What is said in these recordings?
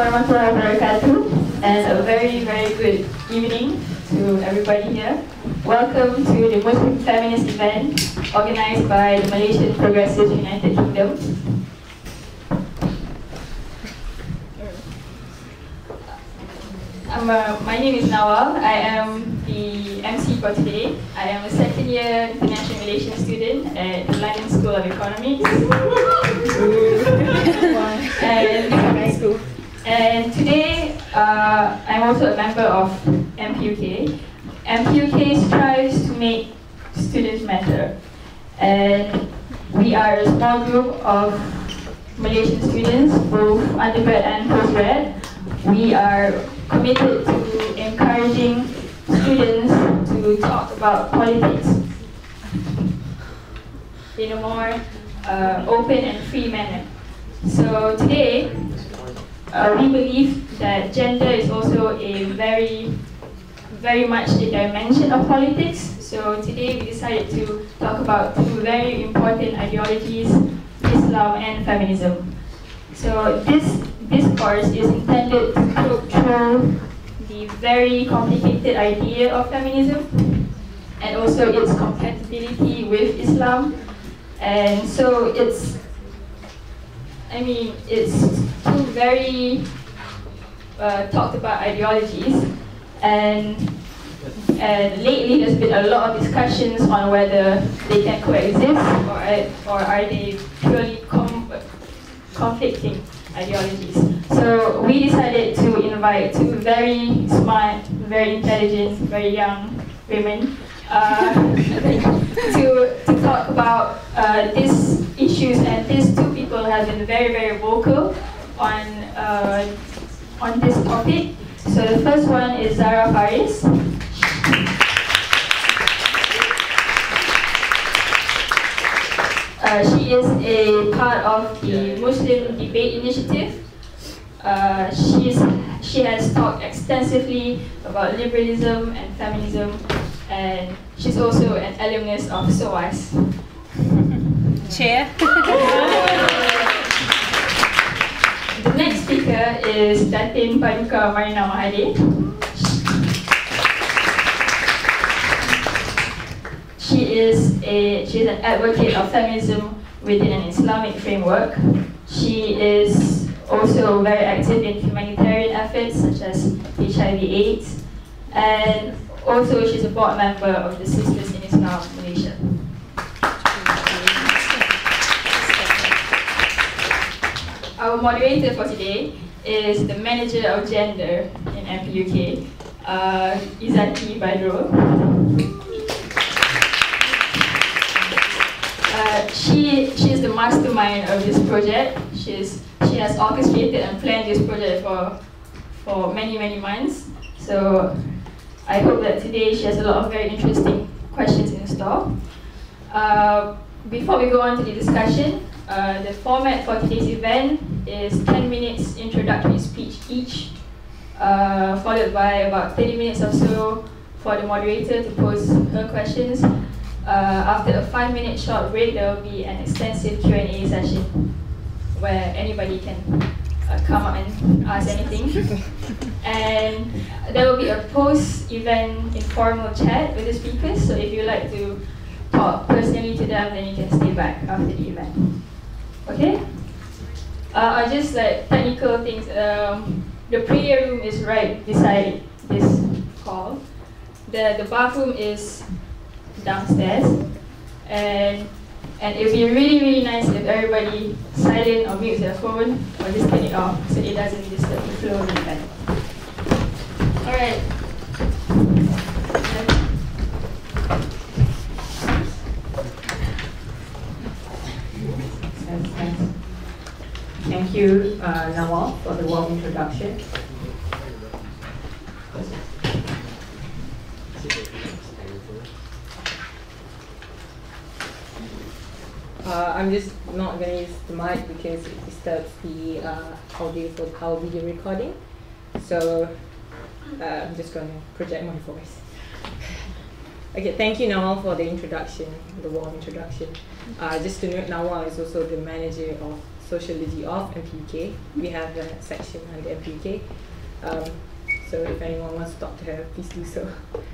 warahmatullahi wabarakatuh, and a very, very good evening to everybody here. Welcome to the Muslim Feminist event organized by the Malaysian Progressive United Kingdom. My name is Nawal. I am the MC for today. I am a second year international relations student at the London School of Economics. And today, I'm also a member of MPUK. MPUK strives to make students matter. And we are a small group of Malaysian students, both undergrad and postgrad. We are committed to encouraging students to talk about politics in a more open and free manner. So today, we believe that gender is also a very much a dimension of politics. So today we decided to talk about two very important ideologies, Islam and feminism. So this course is intended to probe through the very complicated idea of feminism and also its compatibility with Islam. And so it's two very talked about ideologies, and lately there's been a lot of discussions on whether they can coexist or are they purely conflicting ideologies. So we decided to invite two very smart, very intelligent, very young women to talk about these issues, and these two people have been very, very vocal on this topic. So the first one is Zara Faris. She is a part of the Muslim Debate Initiative. She has talked extensively about liberalism and feminism, and she's also an alumnus of SOAS. Chair. The next speaker is Datin Paduka Marina Mahathir. She's an advocate of feminism within an Islamic framework. She is also very active in humanitarian efforts such as HIV/AIDS, and also she's a board member of the Sisters in Islam Malaysia. Our moderator for today is the manager of gender in MPUK, Izati Badrul. She is the mastermind of this project. She has orchestrated and planned this project for many months. So I hope that today she has a lot of very interesting questions in store. Before we go on to the discussion, the format for today's event is 10 minutes introductory speech each, followed by about 30 minutes or so for the moderator to pose her questions. After a 5-minute short break, there will be an extensive Q&A session where anybody can come up and ask anything. And there will be a post-event informal chat with the speakers, so if you'd like to talk personally to them, then you can stay back after the event. Okay? Just like technical things, the prayer room is right beside this hall. The bathroom is downstairs, and it would be really nice if everybody silent or mutes their phone or just turn it off so it doesn't disturb the flow of the event. Alright. Thank you, Nawal, for the warm introduction. I'm just not going to use the mic because it disturbs the audio for our video recording. So I'm just going to project my voice. Okay, thank you, Nawal, for the introduction, the warm introduction. Just to note, Nawal is also the manager of Sociology of MPUK. We have a section under MPUK. So if anyone wants to talk to her, please do so.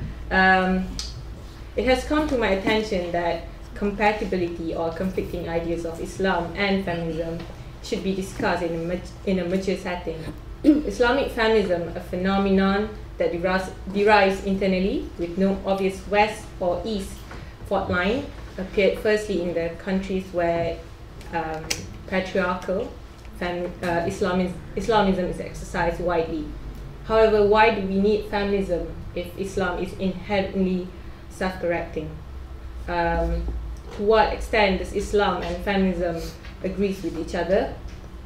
It has come to my attention that compatibility or conflicting ideas of Islam and feminism should be discussed in a mature setting. Islamic feminism, a phenomenon that derives internally with no obvious west or east fault line, appeared firstly in the countries where patriarchal Islamism is exercised widely. However, why do we need feminism if Islam is inherently self-correcting? To what extent does Islam and feminism agree with each other?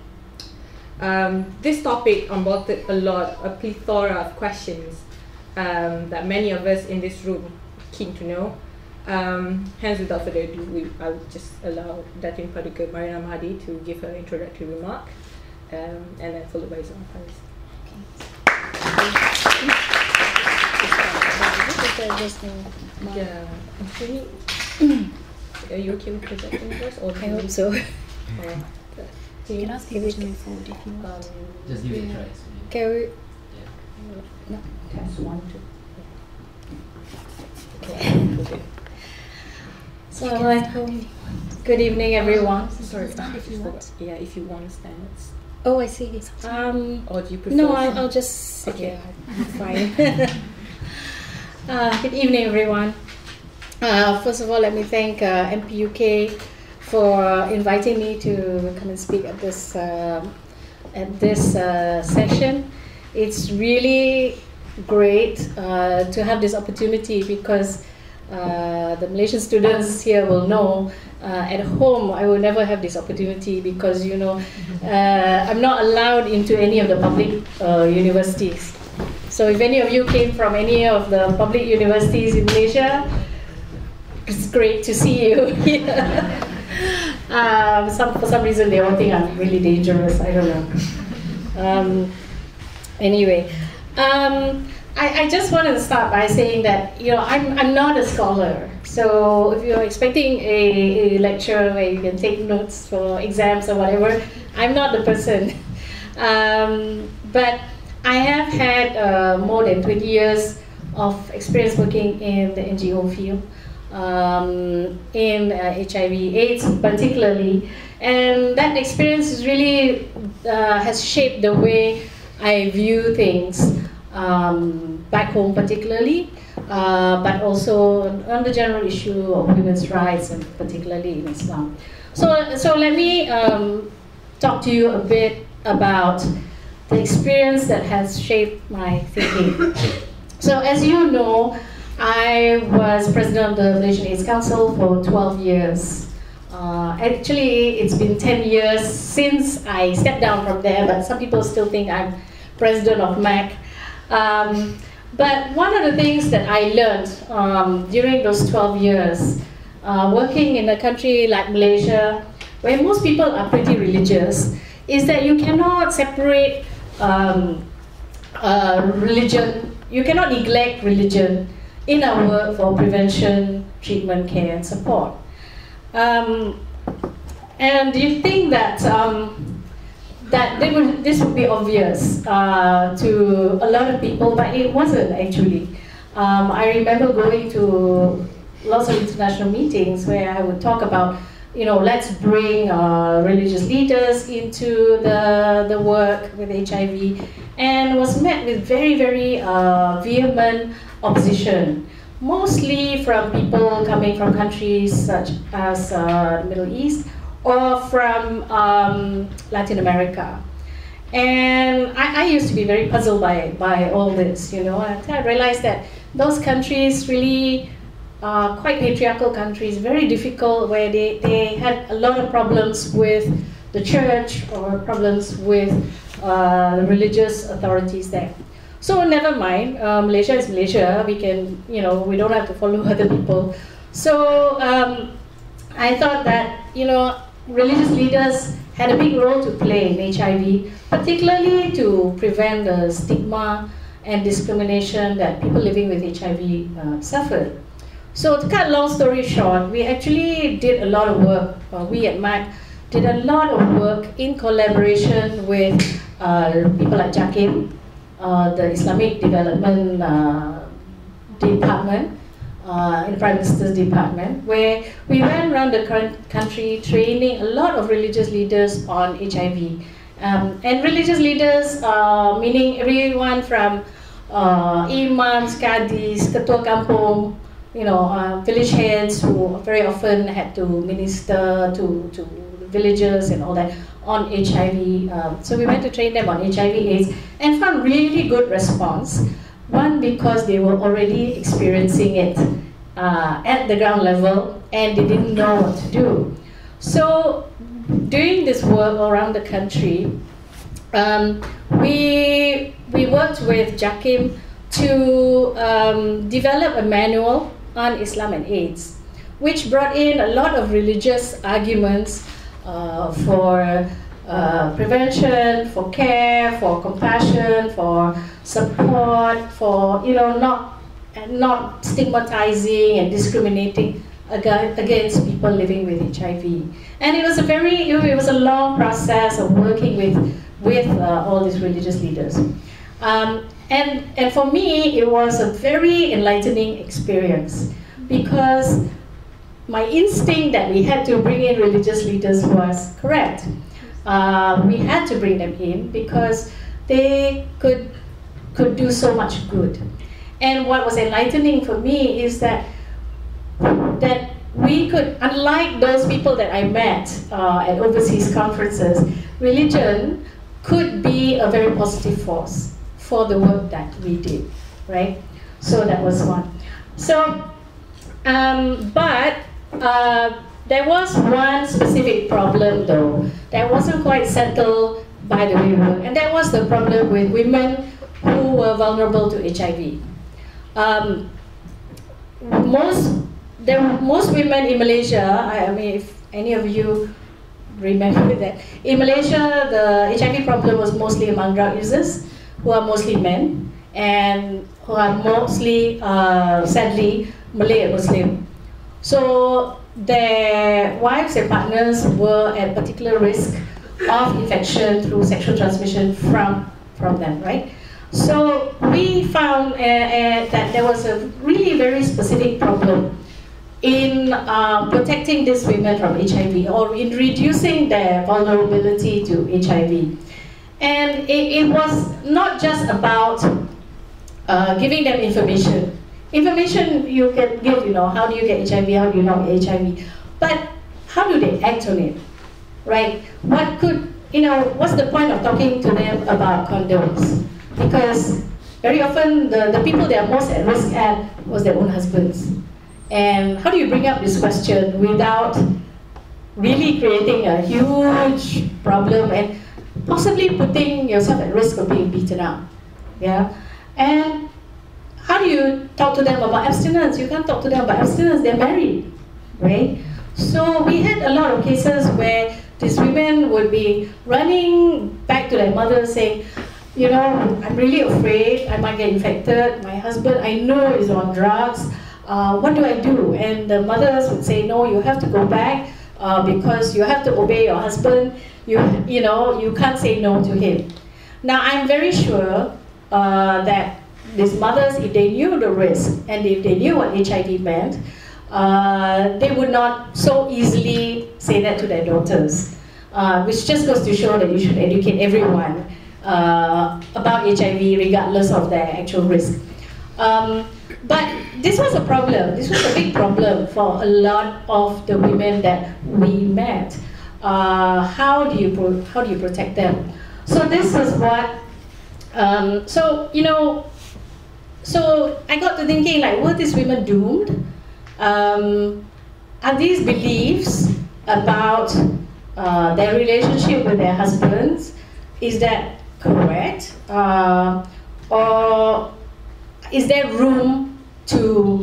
This topic unbolted a plethora of questions that many of us in this room keen to know. Hence, without further ado, I would just allow Datin Paduka Marina Mahathir to give her introductory remark, and then followed by Zara Faris. Yeah, are you okay with projecting first? Or I hope so. You can ask people to move forward if you want. Just give it a try. Can we? Yeah. No. Test 1, 2. Okay. So, good evening, everyone. Sorry, if you want. Yeah, if you want to stand. Oh, I see. Or do you prefer? No, I'll just sit here. I'm fine. Good evening, everyone. First of all, let me thank MPUK for inviting me to come and speak at this session. It's really great to have this opportunity because the Malaysian students here will know at home I will never have this opportunity because I'm not allowed into any of the public universities. So if any of you came from any of the public universities in Malaysia, it's great to see you here. For some reason they all think I'm really dangerous. I don't know. Anyway, I just wanted to start by saying that I'm not a scholar. So if you're expecting a lecture where you can take notes for exams or whatever, I'm not the person. But I have had more than 20 years of experience working in the NGO field. In HIV/AIDS particularly, and that experience is really has shaped the way I view things back home particularly, but also on the general issue of women's rights and particularly in Islam. So let me talk to you a bit about the experience that has shaped my thinking. So as you know, I was president of the Malaysian AIDS Council for 12 years. Actually, it's been 10 years since I stepped down from there, but some people still think I'm president of MPUK. But one of the things that I learned during those 12 years, working in a country like Malaysia, where most people are pretty religious, is that you cannot separate religion, you cannot neglect religion in our work for prevention, treatment, care, and support. And you think that this would be obvious to a lot of people, but it wasn't actually. I remember going to lots of international meetings where I would talk about, let's bring religious leaders into the work with HIV, and was met with very, very vehement opposition, mostly from people coming from countries such as the Middle East or from Latin America. And I used to be very puzzled by all this, until I realized that those countries really are quite patriarchal countries, very difficult, where they had a lot of problems with the church or problems with the religious authorities there. So never mind, Malaysia is Malaysia, we can, we don't have to follow other people. So I thought that, religious leaders had a big role to play in HIV, particularly to prevent the stigma and discrimination that people living with HIV suffered. So to cut a long story short, we actually did a lot of work, we at MPUK, did a lot of work in collaboration with people like JAKIM, the Islamic Development Department, in the Prime Minister's Department, where we went around the country training a lot of religious leaders on HIV. And religious leaders, meaning everyone from imams, qadis, ketua kampung, village heads who very often had to minister to villagers and all that on HIV. So we went to train them on HIV/AIDS and found really good response. One, because they were already experiencing it at the ground level and they didn't know what to do. So doing this work around the country, we worked with JAKIM to develop a manual on Islam and AIDS, which brought in a lot of religious arguments for prevention, for care, for compassion, for support, for not stigmatizing and discriminating against people living with HIV. And it was a long process of working with all these religious leaders. And for me, it was a very enlightening experience, because my instinct that we had to bring in religious leaders was correct. We had to bring them in because they could do so much good. And what was enlightening for me is that we could, unlike those people that I met at overseas conferences, religion could be a very positive force for the work that we did, right? So that was one. So, but there was one specific problem though that wasn't quite settled by the way we work, and that was the problem with women who were vulnerable to HIV. Most women in Malaysia, I mean, if any of you remember that, in Malaysia the HIV problem was mostly among drug users, who are mostly men, and who are mostly, sadly, Malay and Muslim. So their wives and partners were at particular risk of infection through sexual transmission from them, right? So we found that there was a really very specific problem in protecting these women from HIV, or in reducing their vulnerability to HIV. And it was not just about giving them information. Information you can give, how do you get HIV, how do you not get HIV, but how do they act on it, right? What's the point of talking to them about condoms? Because very often the people they are most at risk at was their own husbands. And how do you bring up this question without really creating a huge problem and possibly putting yourself at risk of being beaten up? Yeah? And how do you talk to them about abstinence? You can't talk to them about abstinence, they're married, right? So we had a lot of cases where these women would be running back to their mother saying, I'm really afraid I might get infected. My husband, I know, is on drugs. What do I do? And the mothers would say, no, you have to go back because you have to obey your husband. You can't say no to him. Now, I'm very sure that these mothers, if they knew the risk and if they knew what HIV meant, they would not so easily say that to their daughters, which just goes to show that you should educate everyone about HIV regardless of their actual risk. But this was a problem. This was a big problem for a lot of the women that we met. How do you protect them? So this is what. So I got to thinking, like, were these women doomed? Are these beliefs about their relationship with their husbands, is that correct? Or is there room to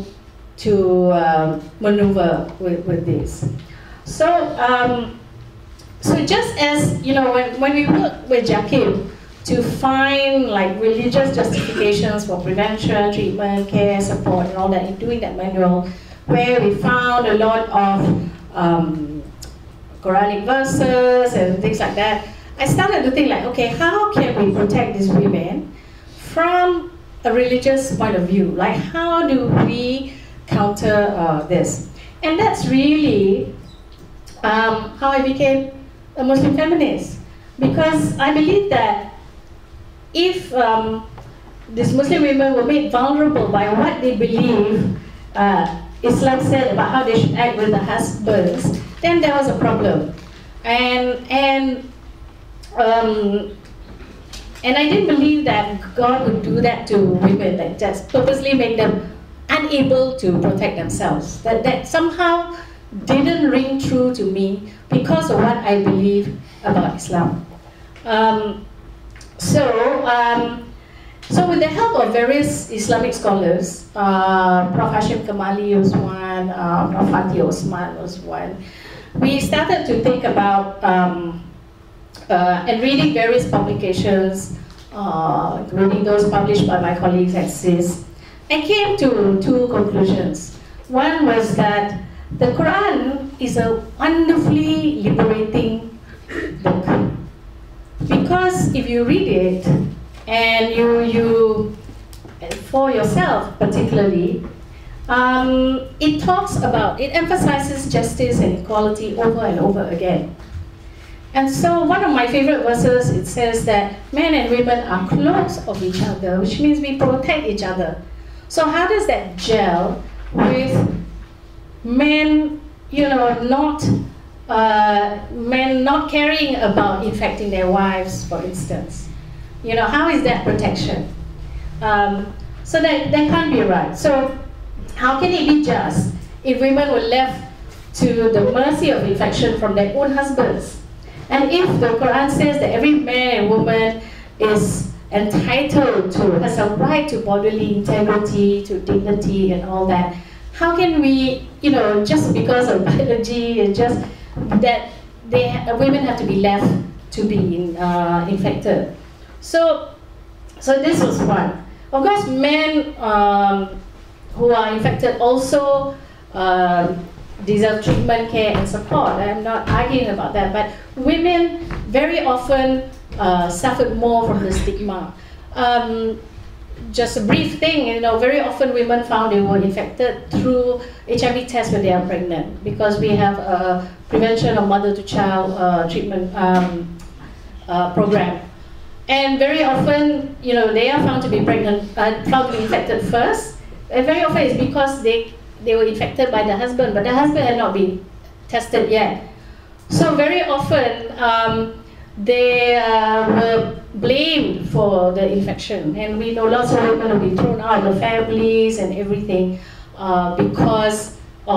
maneuver with this? So just as, when we work with JAKIM to find like religious justifications for prevention, treatment, care, support, and all that, in doing that manual, where we found a lot of Quranic verses and things like that, I started to think like, okay, how can we protect these women from a religious point of view? Like, how do we counter this? And that's really how I became a Muslim feminist. Because I believe that if these Muslim women were made vulnerable by what they believe Islam said about how they should act with the husbands, then there was a problem. And I didn't believe that God would do that to women, like just purposely make them unable to protect themselves. That somehow didn't ring true to me because of what I believe about Islam. So with the help of various Islamic scholars, Prof. Hashim Kamali was one, Prof. Fatih Osman was one, we started to think about and reading various publications, reading those published by my colleagues at CIS, I came to two conclusions. One was that the Quran is a wonderfully liberating book. Because if you read it, and you for yourself particularly, it emphasizes justice and equality over and over again. And so one of my favorite verses, it says that men and women are clothes of each other, which means we protect each other. So how does that gel with men, men not caring about infecting their wives, for instance? How is that protection? So that can't be right. So how can it be just if women were left to the mercy of infection from their own husbands? And if the Quran says that every man and woman is entitled to, has a right to bodily integrity, to dignity and all that, how can we, just because of biology and just that women have to be left to be infected? So this was one. Of course, men who are infected also deserve treatment, care, and support. I'm not arguing about that, but women very often suffered more from the stigma. Just a brief thing, very often women found they were infected through HIV tests when they are pregnant, because we have a prevention of mother-to-child treatment program. And very often, they are found to be pregnant, found to be infected first. And very often it's because they were infected by the husband, but the husband had not been tested yet. So very often, they were blamed for the infection. And we know lots of women have been thrown out of the families and everything because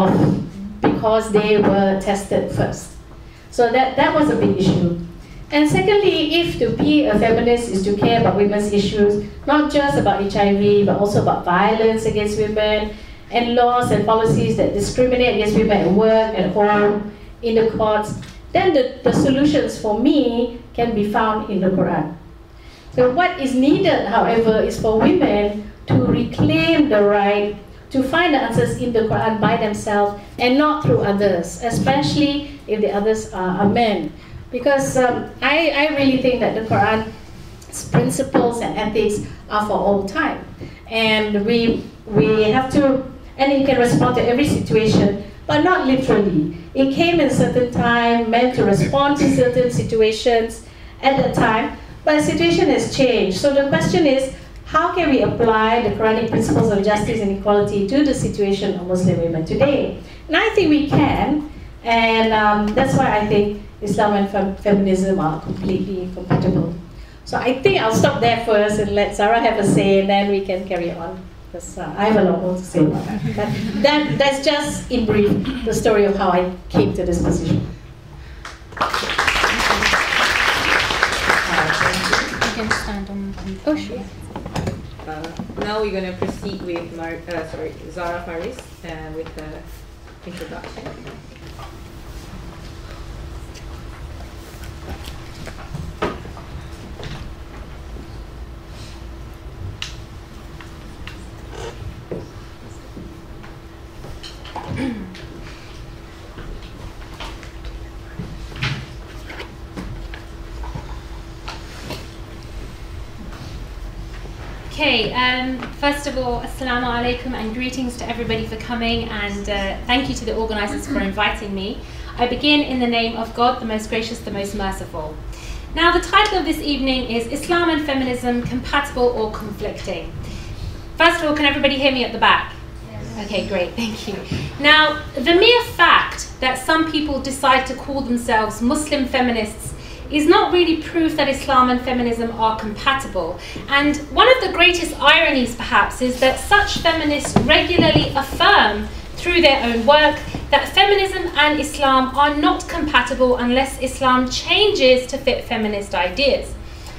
they were tested first. So that was a big issue. And secondly, if to be a feminist is to care about women's issues, not just about HIV, but also about violence against women, and laws and policies that discriminate against women at work, at home, in the courts, then the solutions for me can be found in the Quran. So what is needed, however, is for women to reclaim the right to find the answers in the Quran by themselves and not through others, especially if the others are men. Because I really think that the Quran's principles and ethics are for all time. And we have to, and it can respond to every situation, but not literally. It came in a certain time, meant to respond to certain situations at that time, but the situation has changed. So the question is, how can we apply the Quranic principles of justice and equality to the situation of Muslim women today? And I think we can, and that's why I think Islam and feminism are completely compatible. So I think I'll stop there first and let Zara have a say, and then we can carry on. Because I have a lot more to say about that. But that's just, in brief, the story of how I came to this position. You can stand on. Oh, sure. Now we're going to proceed with Zara Faris with the introduction. Okay, first of all, assalamu alaikum and greetings to everybody for coming, and thank you to the organisers for inviting me. I begin in the name of God, the most gracious, the most merciful. Now, the title of this evening is Islam and Feminism, Compatible or Conflicting? First of all, can everybody hear me at the back? Yes. Okay, great, thank you. Now, the mere fact that some people decide to call themselves Muslim feminists is not really proof that Islam and feminism are compatible. And one of the greatest ironies, perhaps, is that such feminists regularly affirm through their own work that feminism and Islam are not compatible unless Islam changes to fit feminist ideas.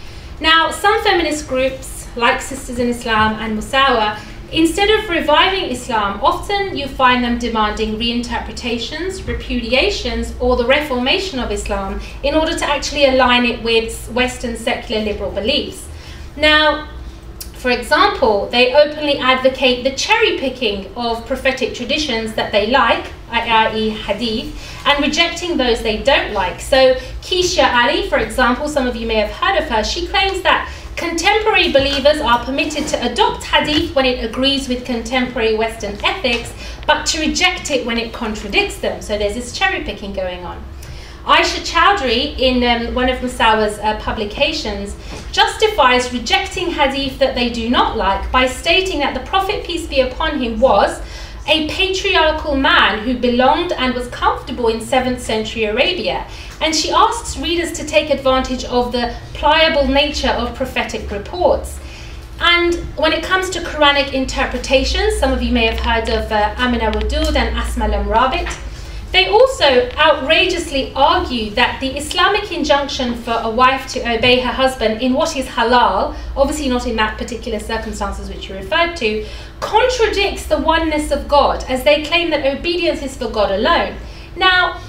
Now, some feminist groups, like Sisters in Islam and Musawa, instead of reviving Islam, often you find them demanding reinterpretations, repudiations, or the reformation of Islam in order to actually align it with Western secular liberal beliefs. Now, for example, they openly advocate the cherry-picking of prophetic traditions that they like, i.e. hadith, and rejecting those they don't like. So Keisha Ali, for example, some of you may have heard of her, she claims that contemporary believers are permitted to adopt hadith when it agrees with contemporary Western ethics, but to reject it when it contradicts them. So there's this cherry-picking going on. Aisha Chowdhury, in one of Musawa's publications, justifies rejecting hadith that they do not like by stating that the Prophet, peace be upon him, was a patriarchal man who belonged and was comfortable in 7th century Arabia. And she asks readers to take advantage of the pliable nature of prophetic reports. And when it comes to Quranic interpretations, some of you may have heard of Amina Wadud and Asma Lamrabit. They also outrageously argue that the Islamic injunction for a wife to obey her husband in what is halal, obviously not in that particular circumstances which you referred to, contradicts the oneness of God, as they claim that obedience is for God alone. Now,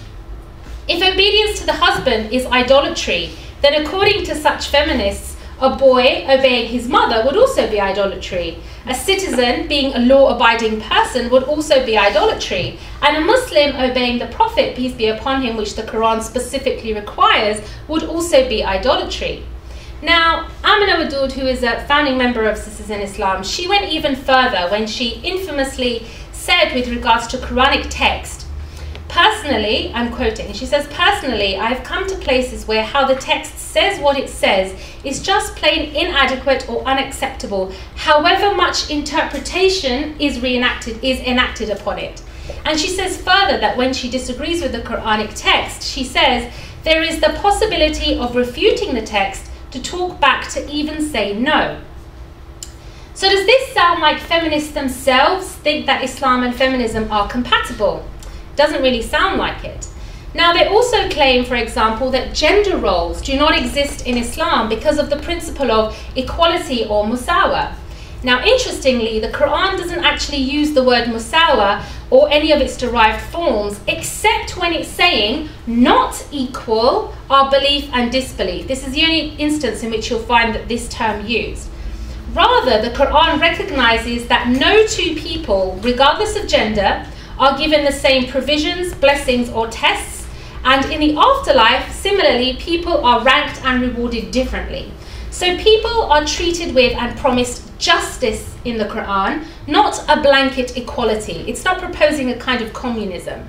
if obedience to the husband is idolatry, then according to such feminists, a boy obeying his mother would also be idolatry. A citizen being a law-abiding person would also be idolatry. And a Muslim obeying the Prophet, peace be upon him, which the Quran specifically requires, would also be idolatry. Now, Amina Wadud, who is a founding member of Sisters in Islam, she went even further when she infamously said with regards to Quranic text, personally, I'm quoting, she says, personally, I've come to places where how the text says what it says is just plain inadequate or unacceptable, however much interpretation is enacted upon it. And she says further that when she disagrees with the Quranic text, she says, there is the possibility of refuting the text to talk back to even say no. So does this sound like feminists themselves think that Islam and feminism are compatible? Doesn't really sound like it. Now, they also claim, for example, that gender roles do not exist in Islam because of the principle of equality or musawa. Now, interestingly, the Quran doesn't actually use the word musawa or any of its derived forms, except when it's saying not equal are belief and disbelief. This is the only instance in which you'll find that this term used. Rather, the Quran recognizes that no two people, regardless of gender, are given the same provisions, blessings, or tests, and in the afterlife, similarly, people are ranked and rewarded differently. So people are treated with and promised justice in the Quran, not a blanket equality. It's not proposing a kind of communism.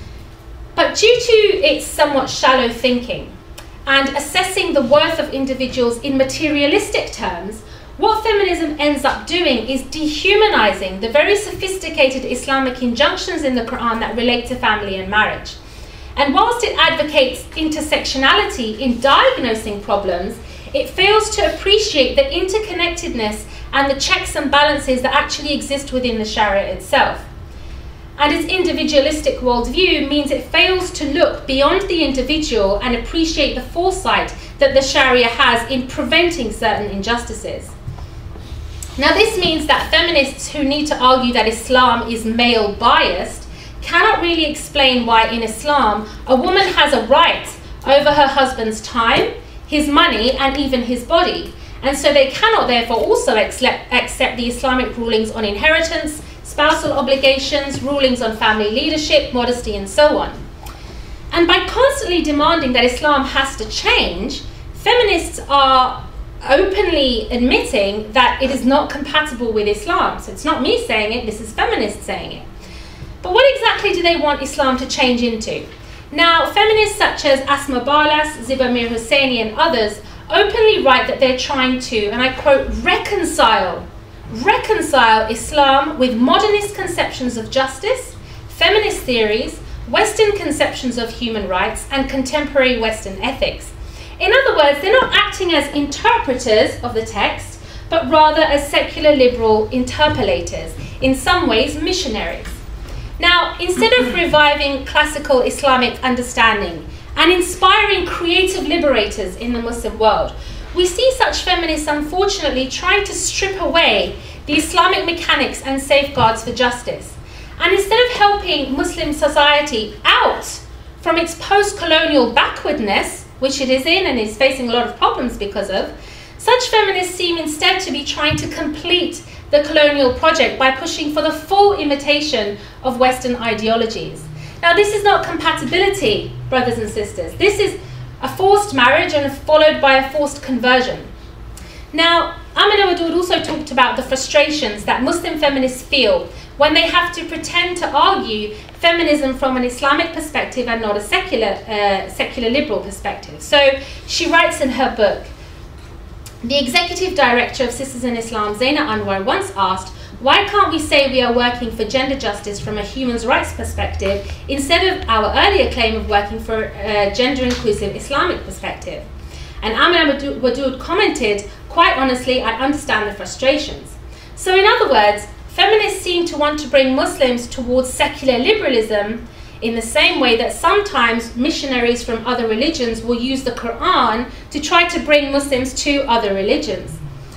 But due to its somewhat shallow thinking and assessing the worth of individuals in materialistic terms, what feminism ends up doing is dehumanizing the very sophisticated Islamic injunctions in the Quran that relate to family and marriage. And whilst it advocates intersectionality in diagnosing problems, it fails to appreciate the interconnectedness and the checks and balances that actually exist within the Sharia itself. And its individualistic worldview means it fails to look beyond the individual and appreciate the foresight that the Sharia has in preventing certain injustices. Now, this means that feminists who need to argue that Islam is male biased cannot really explain why in Islam a woman has a right over her husband's time, his money, and even his body. And so they cannot therefore also accept the Islamic rulings on inheritance, spousal obligations, rulings on family leadership, modesty, and so on. And by constantly demanding that Islam has to change, feminists are openly admitting that it is not compatible with Islam. So it's not me saying it, this is feminists saying it. But what exactly do they want Islam to change into? Now, feminists such as Asma Balas, Ziba Mir Husseini and others openly write that they're trying to, and I quote, reconcile Islam with modernist conceptions of justice, feminist theories, Western conceptions of human rights, and contemporary Western ethics. In other words, they're not acting as interpreters of the text, but rather as secular liberal interpolators, in some ways missionaries. Now, instead of reviving classical Islamic understanding and inspiring creative liberators in the Muslim world, we see such feminists unfortunately trying to strip away the Islamic mechanics and safeguards for justice. And instead of helping Muslim society out from its post-colonial backwardness, which it is in and is facing a lot of problems because of, such feminists seem instead to be trying to complete the colonial project by pushing for the full imitation of Western ideologies. Now, this is not compatibility, brothers and sisters. This is a forced marriage and followed by a forced conversion. Now, Amina Wadud also talked about the frustrations that Muslim feminists feel when they have to pretend to argue feminism from an Islamic perspective and not a secular liberal perspective. So she writes in her book, the executive director of Sisters in Islam, Zaina Anwar, once asked, why can't we say we are working for gender justice from a human rights perspective instead of our earlier claim of working for a gender-inclusive Islamic perspective? And Amina Wadud commented, quite honestly, I understand the frustrations. So in other words, feminists seem to want to bring Muslims towards secular liberalism in the same way that sometimes missionaries from other religions will use the Quran to try to bring Muslims to other religions.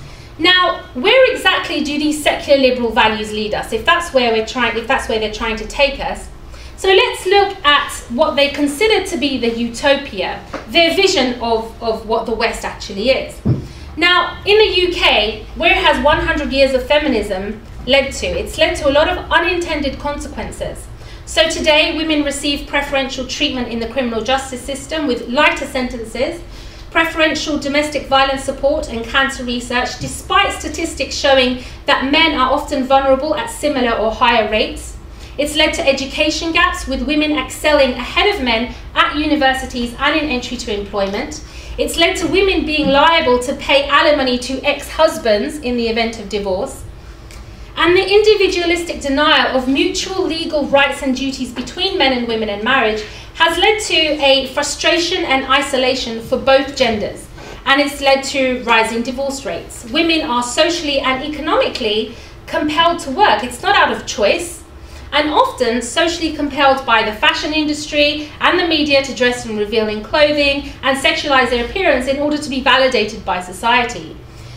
Now, where exactly do these secular liberal values lead us, if that's where they're trying to take us? So let's look at what they consider to be the utopia, their vision of what the West actually is. Now, in the UK, where it has 100 years of feminism led to, it's led to a lot of unintended consequences. So today, women receive preferential treatment in the criminal justice system with lighter sentences, preferential domestic violence support and cancer research, despite statistics showing that men are often vulnerable at similar or higher rates. It's led to education gaps, with women excelling ahead of men at universities and in entry to employment. It's led to women being liable to pay alimony to ex-husbands in the event of divorce. And the individualistic denial of mutual legal rights and duties between men and women in marriage has led to a frustration and isolation for both genders. And it's led to rising divorce rates. Women are socially and economically compelled to work. It's not out of choice, and often socially compelled by the fashion industry and the media to dress in revealing clothing and sexualize their appearance in order to be validated by society.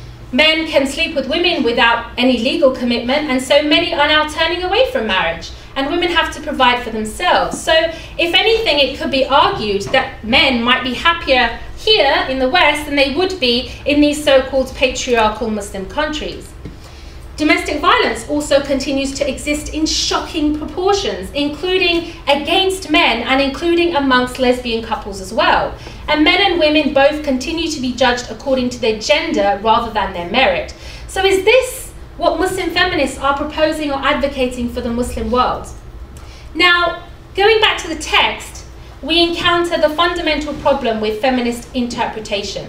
Men can sleep with women without any legal commitment, and so many are now turning away from marriage, and women have to provide for themselves. So if anything, it could be argued that men might be happier here in the West than they would be in these so-called patriarchal Muslim countries. Domestic violence also continues to exist in shocking proportions, including against men and including amongst lesbian couples as well. And men and women both continue to be judged according to their gender rather than their merit. So is this what Muslim feminists are proposing or advocating for the Muslim world? Now, going back to the text, we encounter the fundamental problem with feminist interpretation.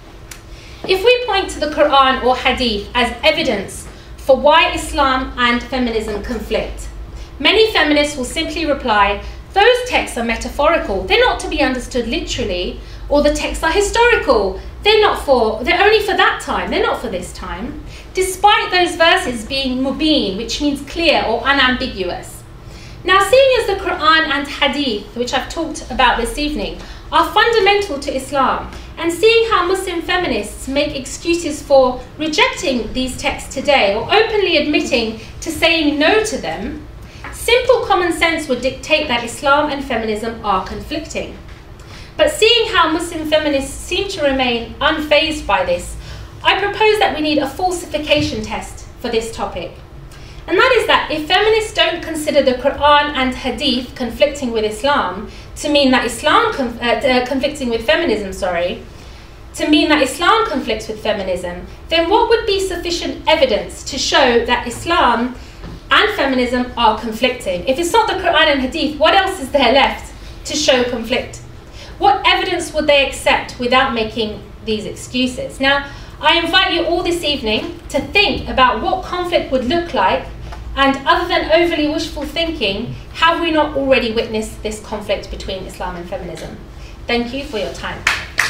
If we point to the Quran or Hadith as evidence for why Islam and feminism conflict, many feminists will simply reply, those texts are metaphorical, they're not to be understood literally, or the texts are historical, they're only for that time, they're not for this time, despite those verses being mubin, which means clear or unambiguous. Now, seeing as the Quran and Hadith, which I've talked about this evening, are fundamental to Islam, and seeing how Muslim feminists make excuses for rejecting these texts today or openly admitting to saying no to them, simple common sense would dictate that Islam and feminism are conflicting. But seeing how Muslim feminists seem to remain unfazed by this, I propose that we need a falsification test for this topic. And that is that if feminists don't consider the Quran and Hadith conflicting with Islam to mean that Islam conflicting with feminism, to mean that Islam conflicts with feminism, then what would be sufficient evidence to show that Islam and feminism are conflicting? If it's not the Quran and Hadith, what else is there left to show conflict? What evidence would they accept without making these excuses? Now, I invite you all this evening to think about what conflict would look like, and other than overly wishful thinking, have we not already witnessed this conflict between Islam and feminism? Thank you for your time.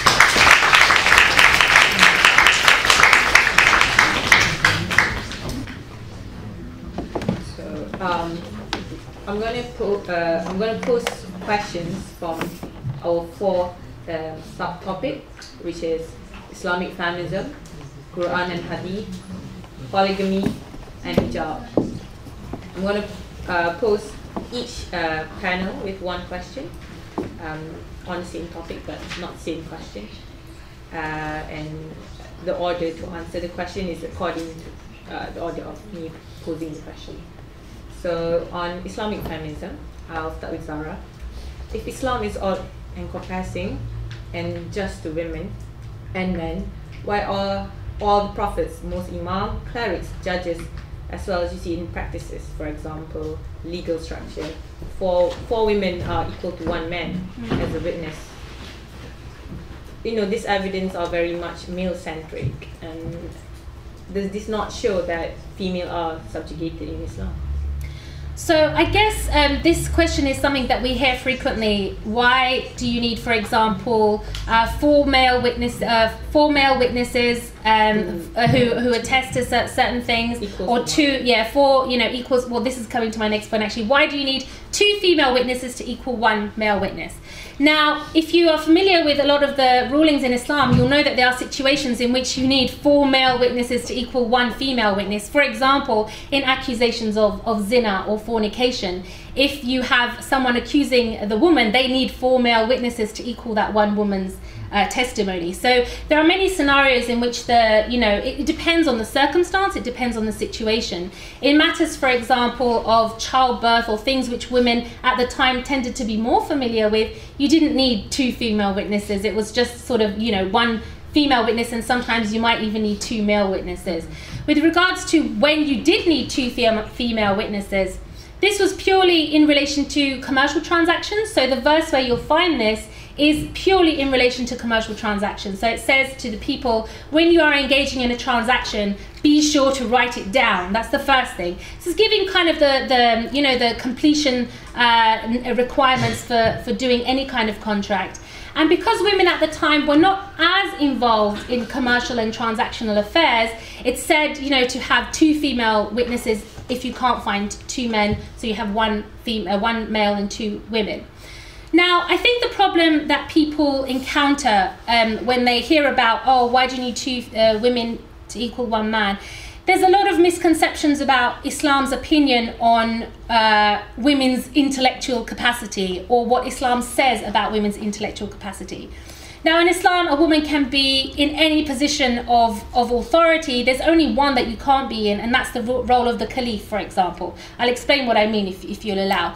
I'm going to post questions from our 4 subtopics, which is Islamic feminism, Quran and Hadith, polygamy, and hijab. I'm going to post each panel with 1 question on the same topic, but not same question. And the order to answer the question is according to the order of me posing the question. So on Islamic feminism, I'll start with Zara. If Islam is all encompassing and just to women and men, why are all the prophets, most imam, clerics, judges, as well as you see in practices, for example, legal structure, 4 women are equal to 1 man as a witness? You know, this evidence are very much male-centric, and does this not show that female are subjugated in Islam? So I guess this question is something that we hear frequently. Why do you need, for example, 4 male witnesses who attest to certain things, or 4 equals? Well, this is coming to my next point actually. Why do you need 2 female witnesses to equal 1 male witness? Now, if you are familiar with a lot of the rulings in Islam, you'll know that there are situations in which you need 4 male witnesses to equal 1 female witness. For example, in accusations of zina or fornication, if you have someone accusing the woman, they need 4 male witnesses to equal that 1 woman's testimony. So there are many scenarios in which it depends on the circumstance, it depends on the situation. In matters, for example, of childbirth or things which women at the time tended to be more familiar with, you didn't need 2 female witnesses. It was just sort of, 1 female witness, and sometimes you might even need 2 male witnesses. With regards to when you did need 2 female witnesses, this was purely in relation to commercial transactions. So the verse where you'll find this is purely in relation to commercial transactions. So it says to the people, when you are engaging in a transaction, be sure to write it down. That's the first thing. This is giving kind of the completion requirements for doing any kind of contract. And because women at the time were not as involved in commercial and transactional affairs, it said, to have 2 female witnesses if you can't find 2 men, so you have 1 male and 2 women. Now, I think the problem that people encounter when they hear about, why do you need 2 women to equal 1 man? There's a lot of misconceptions about Islam's opinion on women's intellectual capacity, or what Islam says about women's intellectual capacity. Now, in Islam, a woman can be in any position of authority. There's only one that you can't be in, and that's the role of the caliph, for example. I'll explain what I mean if you'll allow.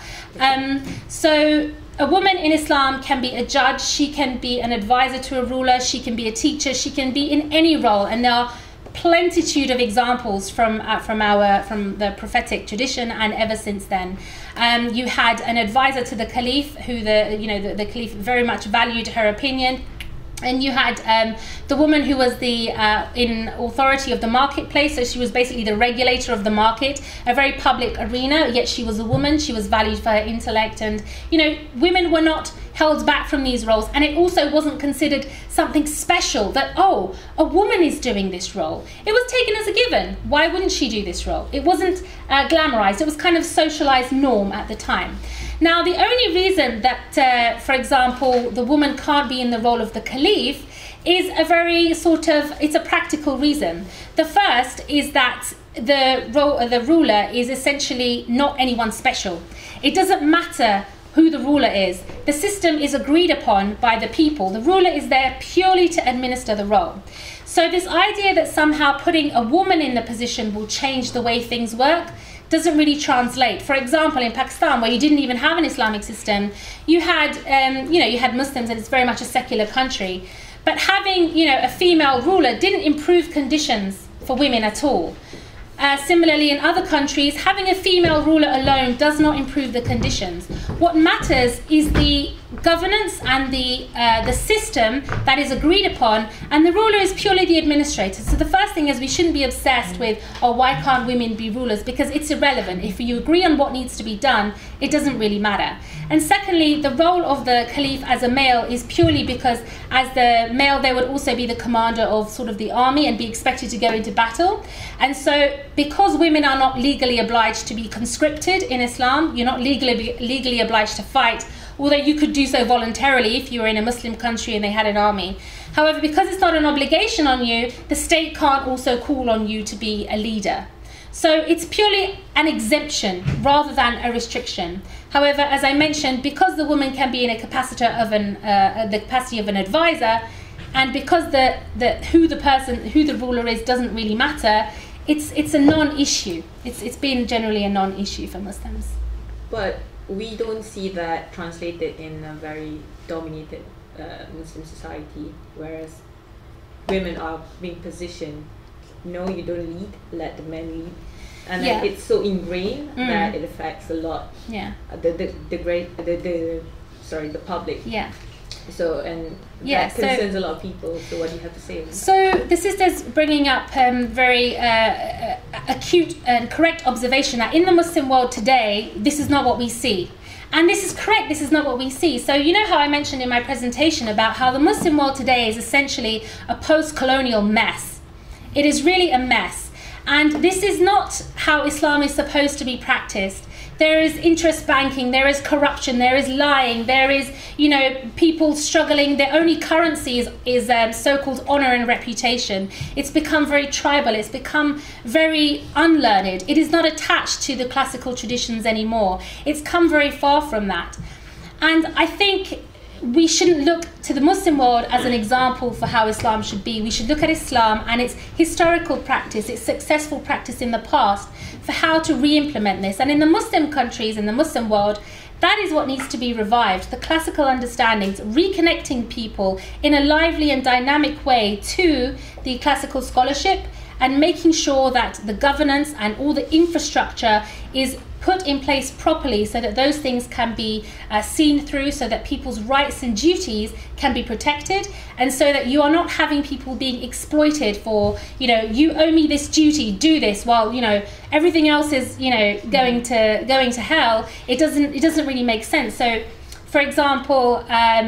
So a woman in Islam can be a judge, she can be an advisor to a ruler, she can be a teacher, she can be in any role, and there are plenitude of examples from the prophetic tradition and ever since then. You had an advisor to the caliph, who the caliph very much valued her opinion. And you had the woman who was the in authority of the marketplace, so she was basically the regulator of the market, a very public arena, yet she was a woman, she was valued for her intellect, and women were not held back from these roles, and it also wasn't considered something special that, a woman is doing this role. It was taken as a given. Why wouldn't she do this role? It wasn't glamorized, it was kind of socialized norm at the time. Now, the only reason that, for example, the woman can't be in the role of the caliph is a very it's a practical reason. The first is that the ruler is essentially not anyone special. It doesn't matter who the ruler is. The system is agreed upon by the people. The ruler is there purely to administer the role. So this idea that somehow putting a woman in the position will change the way things work doesn't really translate. For example, in Pakistan, where you didn't even have an Islamic system, you had Muslims, and it's very much a secular country. But having, you know, a female ruler didn't improve conditions for women at all. Similarly, in other countries, having a female ruler alone does not improve the conditions. What matters is the governance and the system that is agreed upon, and the ruler is purely the administrator. So the first thing is we shouldn't be obsessed with, oh, why can't women be rulers? Because it's irrelevant. If you agree on what needs to be done, it doesn't really matter. And secondly, the role of the caliph as a male is purely because as the male, they would also be the commander of sort of the army and be expected to go into battle. And so because women are not legally obliged to be conscripted in Islam, you're not legally obliged to fight, although you could do so voluntarily if you were in a Muslim country and they had an army. However, because it's not an obligation on you, the state can't also call on you to be a leader. So it's purely an exemption rather than a restriction. However, as I mentioned, because the woman can be in a capacity of an advisor, and because who the ruler is doesn't really matter, it's a non-issue. It's been generally a non-issue for Muslims. But we don't see that translated in a very dominated Muslim society, whereas women are being positioned, no, you don't lead, let the men lead. And Yeah. it's so ingrained that it affects a lot Yeah. the public. Yeah. So, and Yeah, that concerns a lot of people. So what do you have to say? So the sister's bringing up very acute and correct observation that in the Muslim world today, this is not what we see. And this is correct, this is not what we see. So you know how I mentioned in my presentation about how the Muslim world today is essentially a post-colonial mess. It is really a mess. And this is not how Islam is supposed to be practiced. There is interest banking, there is corruption, there is lying, there is, you know, people struggling. Their only currency is so-called honor and reputation. It's become very tribal, it's become very unlearned. It is not attached to the classical traditions anymore. It's come very far from that. And I think we shouldn't look to the Muslim world as an example for how Islam should be. We should look at Islam and its historical practice, its successful practice in the past, for how to re-implement this. And in the Muslim countries, in the Muslim world, that is what needs to be revived. The classical understandings, reconnecting people in a lively and dynamic way to the classical scholarship, and making sure that the governance and all the infrastructure is put in place properly so that those things can be seen through, so that people's rights and duties can be protected, and so that you are not having people being exploited for, you know, you owe me this duty, do this, while, you know, everything else is, you know, going to hell. It doesn't really make sense. So, for example,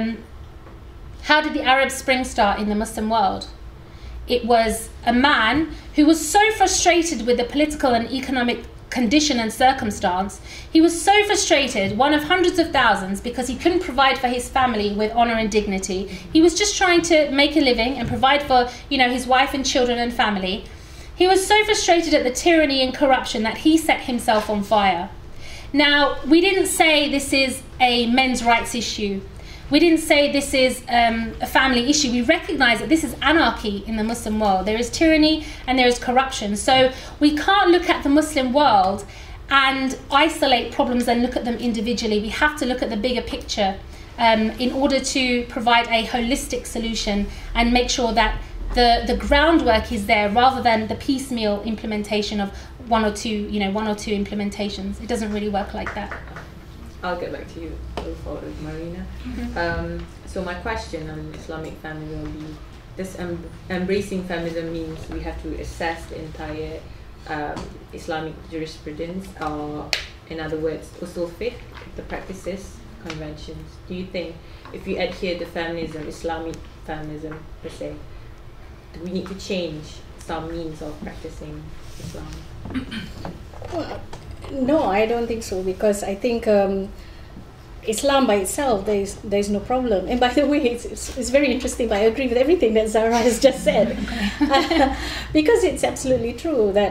how did the Arab Spring start in the Muslim world? It was a man who was so frustrated with the political and economic condition and circumstance. He was so frustrated, one of hundreds of thousands, because he couldn't provide for his family with honor and dignity. He was just trying to make a living and provide for, you know, his wife and children and family. He was so frustrated at the tyranny and corruption that he set himself on fire. Now, we didn't say this is a men's rights issue. We didn't say this is a family issue. We recognize that this is anarchy in the Muslim world. There is tyranny and there is corruption. So we can't look at the Muslim world and isolate problems and look at them individually. We have to look at the bigger picture in order to provide a holistic solution and make sure that the groundwork is there rather than the piecemeal implementation of one or two implementations. It doesn't really work like that. I'll get back to you before Marina. So my question on Islamic feminism will be, this embracing feminism means we have to assess the entire Islamic jurisprudence, or in other words, usul fiqh, the practices, conventions. Do you think if we adhere to feminism, Islamic feminism per se, do we need to change some means of practicing Islam? Well, no, I don't think so, because I think Islam by itself, there is no problem. And by the way, it's very interesting, but I agree with everything that Zara has just said. Because it's absolutely true that,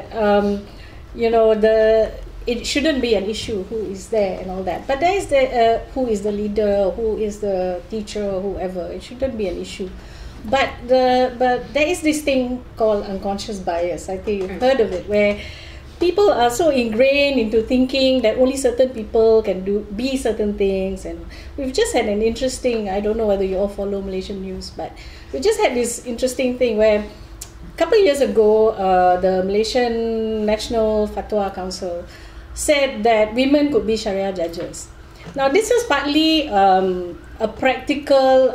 it shouldn't be an issue who is there and all that. But there is who is the leader, who is the teacher, whoever. It shouldn't be an issue. But there is this thing called unconscious bias. I think you've heard of it, where people are so ingrained into thinking that only certain people can be certain things. And we've just had an interesting, I don't know whether you all follow Malaysian news, but we just had this interesting thing where a couple of years ago, the Malaysian National Fatwa Council said that women could be Sharia judges. Now, this is partly a practical,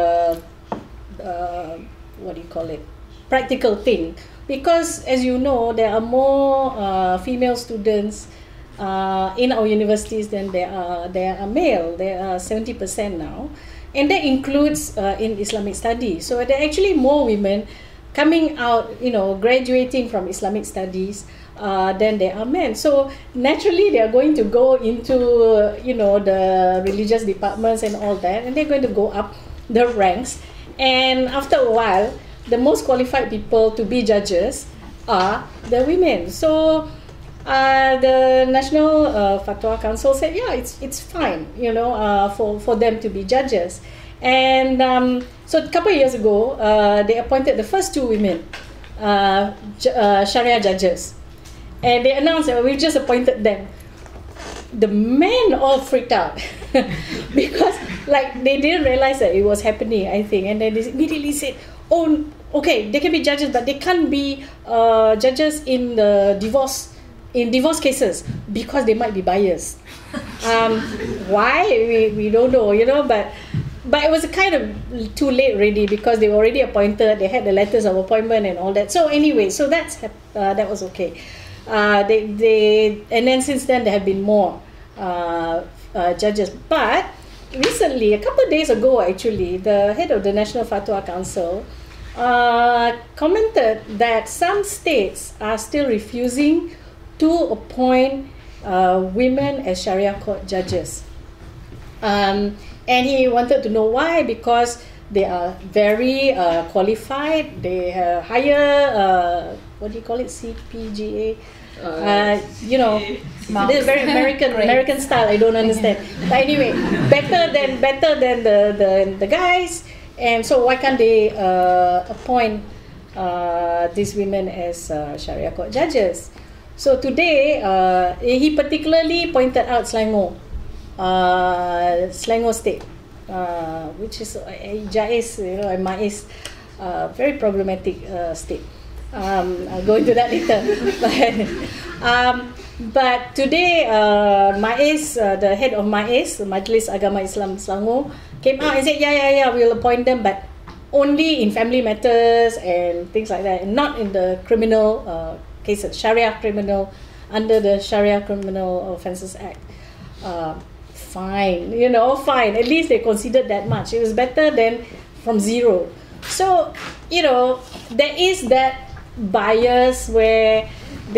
practical thing. Because, as you know, there are more female students in our universities than there are male. There are 70% now. And that includes in Islamic studies. So there are actually more women coming out, graduating from Islamic studies than there are men. So naturally, they are going to go into, the religious departments and all that, and they're going to go up the ranks. And after a while, the most qualified people to be judges are the women. So the National Fatwa Council said, yeah, it's fine, for them to be judges. And so a couple of years ago, they appointed the first 2 women Sharia judges. And they announced that we've just appointed them. The men all freaked out because they didn't realize that it was happening, I think. And then they immediately said, oh, okay, they can be judges, but they can't be judges in the divorce cases because they might be biased. Why? We don't know, but it was kind of too late already because they were already appointed, they had the letters of appointment and all that. So anyway, so that was okay. And then since then there have been more judges. But recently, a couple of days ago actually, the head of the National Fatwa Council commented that some states are still refusing to appoint women as Sharia court judges. And he wanted to know why, because they are very qualified, they have higher, CPGA? This is very American style. I don't understand. But anyway, better than the guys. And so why can't they appoint these women as Sharia court judges? So today, he particularly pointed out Selangor State, which is Jais, and Mais, very problematic state. I'll go into that later. But today, Mais, the head of Mais, Majlis Agama Islam Selangor, came out and said, yeah, we'll appoint them, but only in family matters and things like that, and not in the criminal cases, Sharia criminal, under the Sharia Criminal Offences Act. Fine, fine. At least they considered that much. It was better than from zero. So, there is that bias where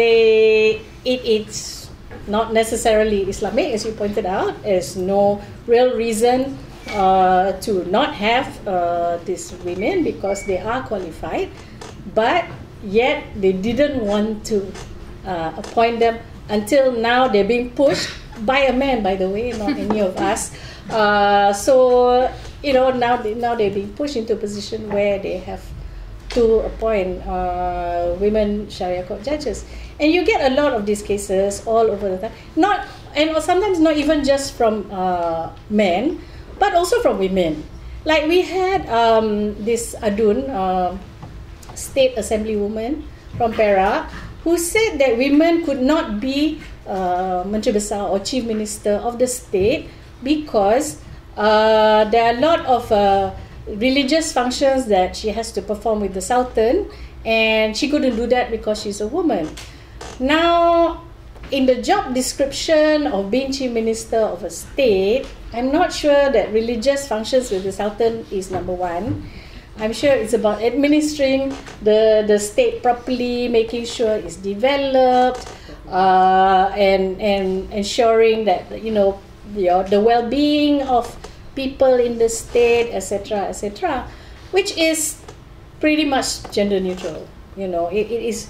it's not necessarily Islamic, as you pointed out. There's no real reason to not have these women because they are qualified, but yet they didn't want to appoint them until now. They're being pushed by a man, by the way, not any of us. So now they're being pushed into a position where they have to appoint women Sharia court judges, and you get a lot of these cases all over the time. Sometimes not even just from men, but also from women. Like we had this Adun, state assemblywoman from Perak, who said that women could not be Menteri Besar or Chief Minister of the state because there are a lot of religious functions that she has to perform with the Sultan, and she couldn't do that because she's a woman. Now, in the job description of being Chief Minister of a state, I'm not sure that religious functions with the Sultan is number one. I'm sure it's about administering the state properly, making sure it's developed, and ensuring that the well-being of people in the state, etc., which is pretty much gender neutral. It is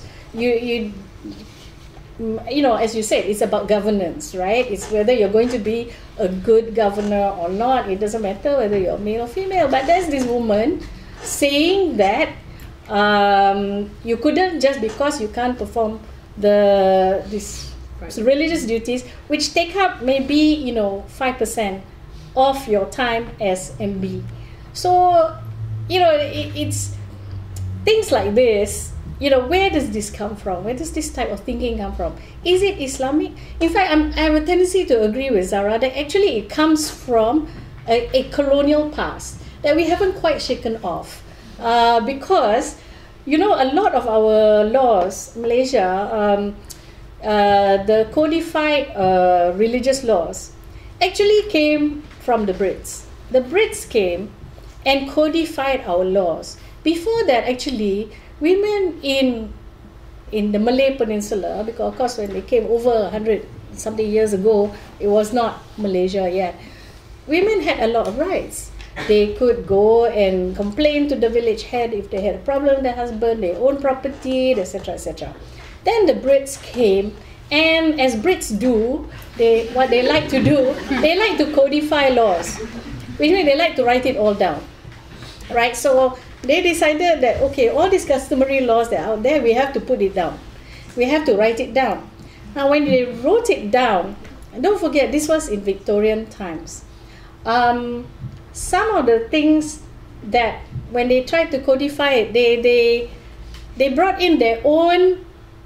as you said, it's about governance, right? It's whether you're going to be a good governor or not. It doesn't matter whether you're male or female. But there's this woman saying that you couldn't, just because you can't perform these religious duties, which take up maybe 5% of your time as MB. So it's things like this. Where does this come from? Where does this type of thinking come from? Is it Islamic? In fact, I have a tendency to agree with Zara that actually it comes from a colonial past that we haven't quite shaken off. Because, a lot of our laws, Malaysia, the codified religious laws, actually came from the Brits. The Brits came and codified our laws. Before that, actually, women in the Malay Peninsula, because of course when they came over 100 something years ago, it was not Malaysia yet. Women had a lot of rights. They could go and complain to the village head if they had a problem with their husband, their own property, etc., etc. Then the Brits came, and as Brits do, what they like to do, they like to codify laws, which means they like to write it all down, right? So they decided that, okay, all these customary laws that are out there, we have to put it down. We have to write it down. Now, when they wrote it down, and don't forget, this was in Victorian times. Some of the things that, when they tried to codify it, they brought in their own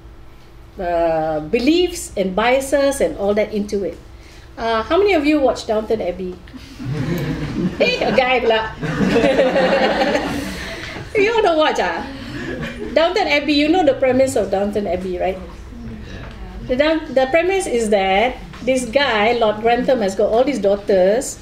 beliefs and biases and all that into it. How many of you watched Downton Abbey? Hey, a guy pula. You all don't watch, Downton Abbey, you know the premise of Downton Abbey, right? The premise is that this guy, Lord Grantham, has got all these daughters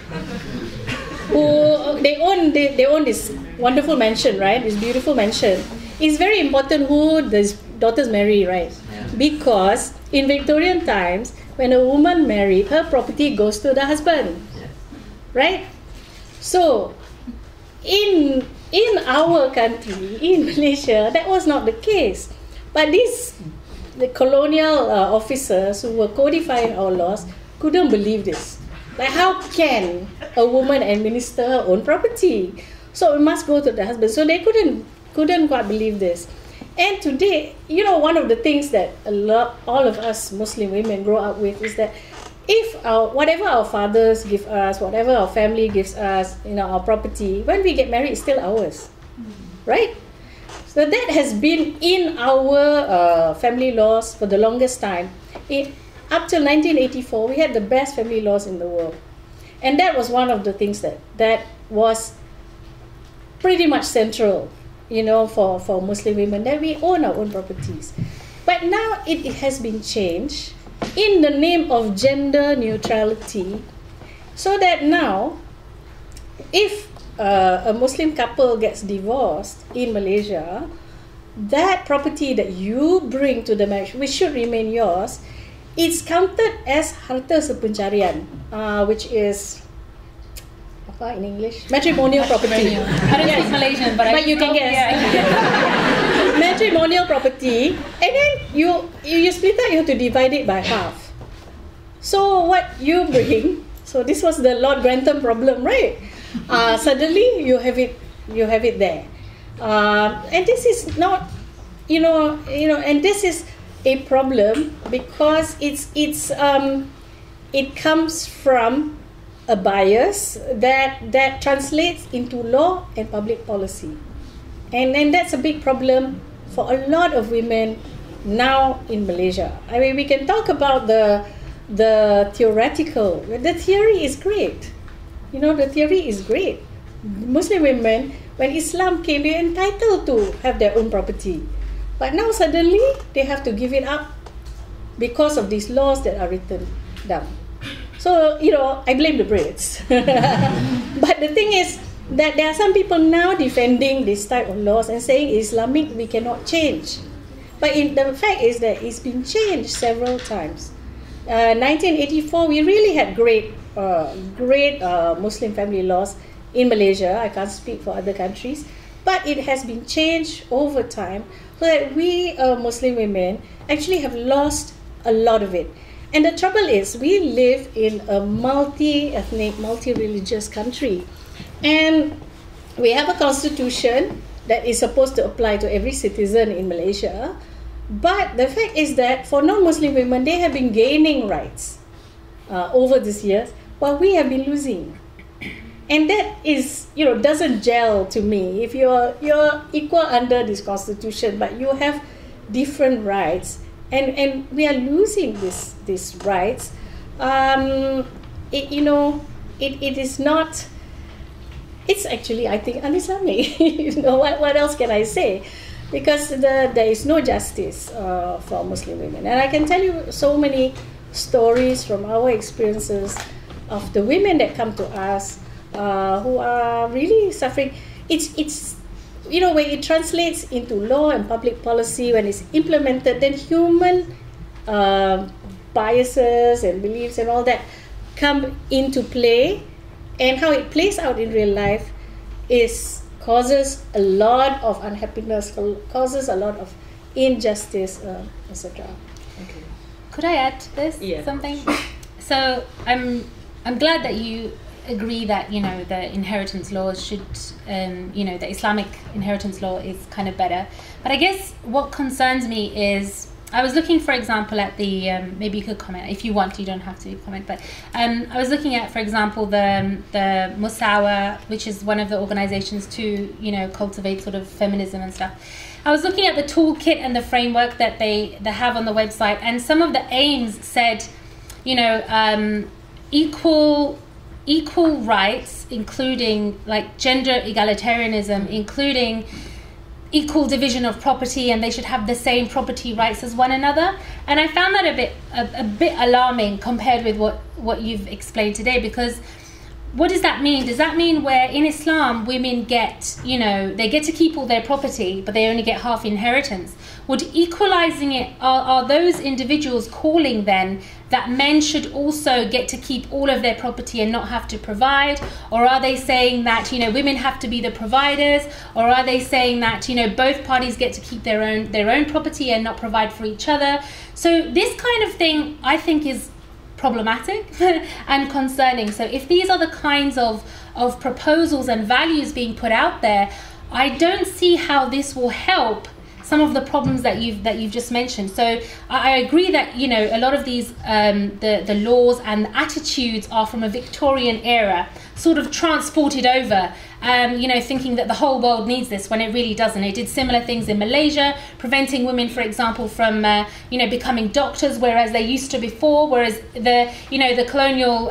who they own this wonderful mansion, right? This beautiful mansion. It's very important who these daughters marry, right? Because in Victorian times, when a woman married, her property goes to the husband, right? So in our country, in Malaysia, that was not the case. But the colonial officers who were codifying our laws couldn't believe this. Like, how can a woman administer her own property? So it must go to the husband. So they couldn't quite believe this. And today, one of the things that all of us Muslim women grow up with is that if whatever our fathers give us, whatever our family gives us, our property, when we get married, it's still ours, right? So that has been in our family laws for the longest time. Up till 1984, we had the best family laws in the world. And that was one of the things that was pretty much central, for Muslim women, that we own our own properties. But now it has been changed in the name of gender neutrality, so that now, if a Muslim couple gets divorced in Malaysia, that property that you bring to the marriage, which should remain yours, it's counted as harta sepencarian, which is in English? Matrimonial property. I don't speak Malaysian, but you can guess. Yeah. Matrimonial property, and then you split up, you have to divide it by half. So what you bring, so this was the Lord Grantham problem, right? Suddenly you have it there, and this is not, and this is a problem because it comes from a bias that translates into law and public policy, and that's a big problem for a lot of women now in Malaysia. I mean, we can talk about the theoretical. The theory is great. The theory is great. Muslim women, when Islam came, they're entitled to have their own property. But now suddenly, they have to give it up because of these laws that are written down. So, I blame the Brits. But the thing is that there are some people now defending this type of laws and saying Islamic, we cannot change. But the fact is that it's been changed several times. 1984, we really had great Muslim family laws in Malaysia. I can't speak for other countries. But it has been changed over time so that we Muslim women actually have lost a lot of it. And the trouble is, we live in a multi-ethnic, multi-religious country. And we have a constitution that is supposed to apply to every citizen in Malaysia. But the fact is that for non-Muslim women, they have been gaining rights over these years, while we have been losing. And that is, doesn't gel to me. If you're equal under this constitution, but you have different rights, and we are losing these rights. It is not. It's actually, I think, un-Islamic. What else can I say? Because there is no justice for Muslim women, and I can tell you so many stories from our experiences of the women that come to us who are really suffering. It's when it translates into law and public policy, when it's implemented, then human biases and beliefs and all that come into play, and how it plays out in real life causes a lot of unhappiness, causes a lot of injustice, etc. Okay. Could I add to this something? So I'm glad that you agree that the inheritance laws should, the Islamic inheritance law is kind of better. But I guess what concerns me is, I was looking, for example, at the maybe you could comment if you want to. You don't have to comment. But I was looking at, for example, the Musawa, which is one of the organizations to cultivate sort of feminism and stuff. I was looking at the toolkit and the framework that they have on the website, and some of the aims said, equal rights, including like gender egalitarianism, including equal division of property, and they should have the same property rights as one another. And I found that a bit alarming compared with what you've explained today, because what does that mean? Does that mean where in Islam women get, they get to keep all their property, but they only get half inheritance? Would equalizing it, are those individuals calling then that men should also get to keep all of their property and not have to provide? Or are they saying that, women have to be the providers? Or are they saying that, both parties get to keep their own property and not provide for each other? So this kind of thing, I think, is problematic and concerning. So if these are the kinds of proposals and values being put out there, I don't see how this will help some of the problems that you've just mentioned. So I agree that a lot of these the laws and attitudes are from a Victorian era, sort of transported over, thinking that the whole world needs this when it really doesn't. It did similar things in Malaysia, preventing women, for example, from becoming doctors, whereas they used to before. Whereas the colonial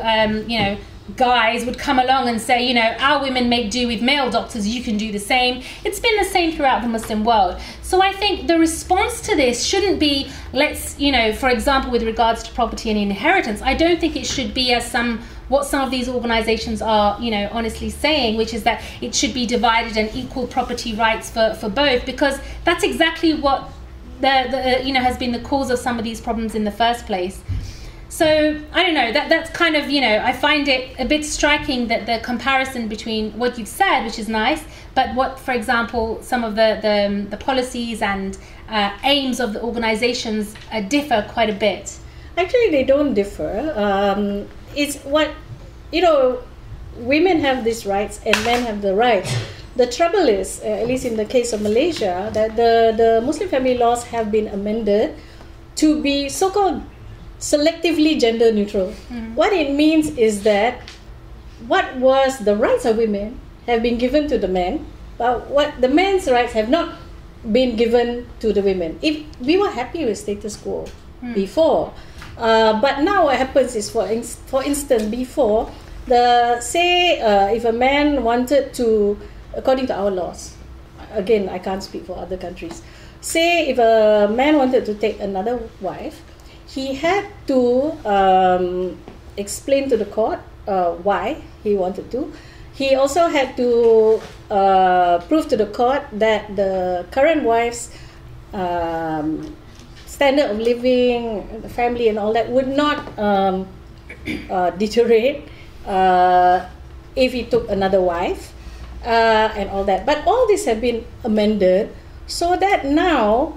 guys would come along and say, our women make do with male doctors, you can do the same. It's been the same throughout the Muslim world. So I think the response to this shouldn't be, for example, with regards to property and inheritance, I don't think it should be as what some of these organizations are, honestly saying, which is that it should be divided and equal property rights for both, because that's exactly what has been the cause of some of these problems in the first place. So I don't know, that's kind of, I find it a bit striking that the comparison between what you've said, which is nice, but what, for example, some of the policies and aims of the organizations differ quite a bit. Actually, they don't differ. It's what, women have these rights and men have the rights. The trouble is, at least in the case of Malaysia, that the Muslim family laws have been amended to be so-called selectively gender neutral. What it means is that what was the rights of women have been given to the men, but what the men's rights have not been given to the women. If we were happy with status quo before, but now what happens is, for instance, before if a man wanted to, according to our laws, again I can't speak for other countries, say if a man wanted to take another wife, he had to explain to the court why he wanted to. He also had to prove to the court that the current wife's standard of living, the family and all that would not deteriorate if he took another wife and all that. But all this have been amended so that now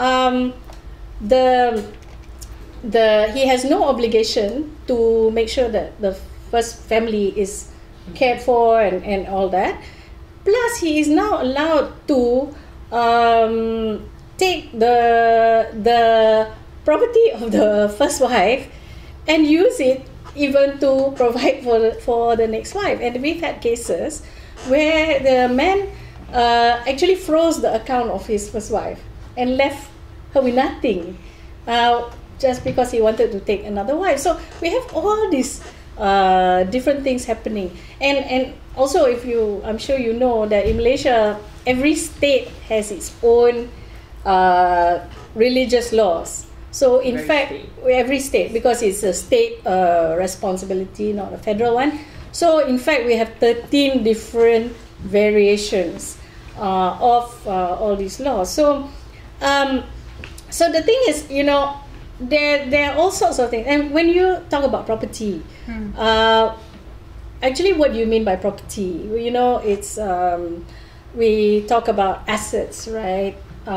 he has no obligation to make sure that the first family is cared for and all that. Plus, he is now allowed to take the property of the first wife and use it even to provide for the next wife. And we've had cases where the man actually froze the account of his first wife and left her with nothing, just because he wanted to take another wife. So we have all these different things happening. And also, I'm sure you know that in Malaysia, every state has its own religious laws. So in fact, every state, because it's a state responsibility, not a federal one. So in fact, we have 13 different variations of all these laws. So so the thing is, there are all sorts of things. And when you talk about property, actually, what do you mean by property? It's we talk about assets, right?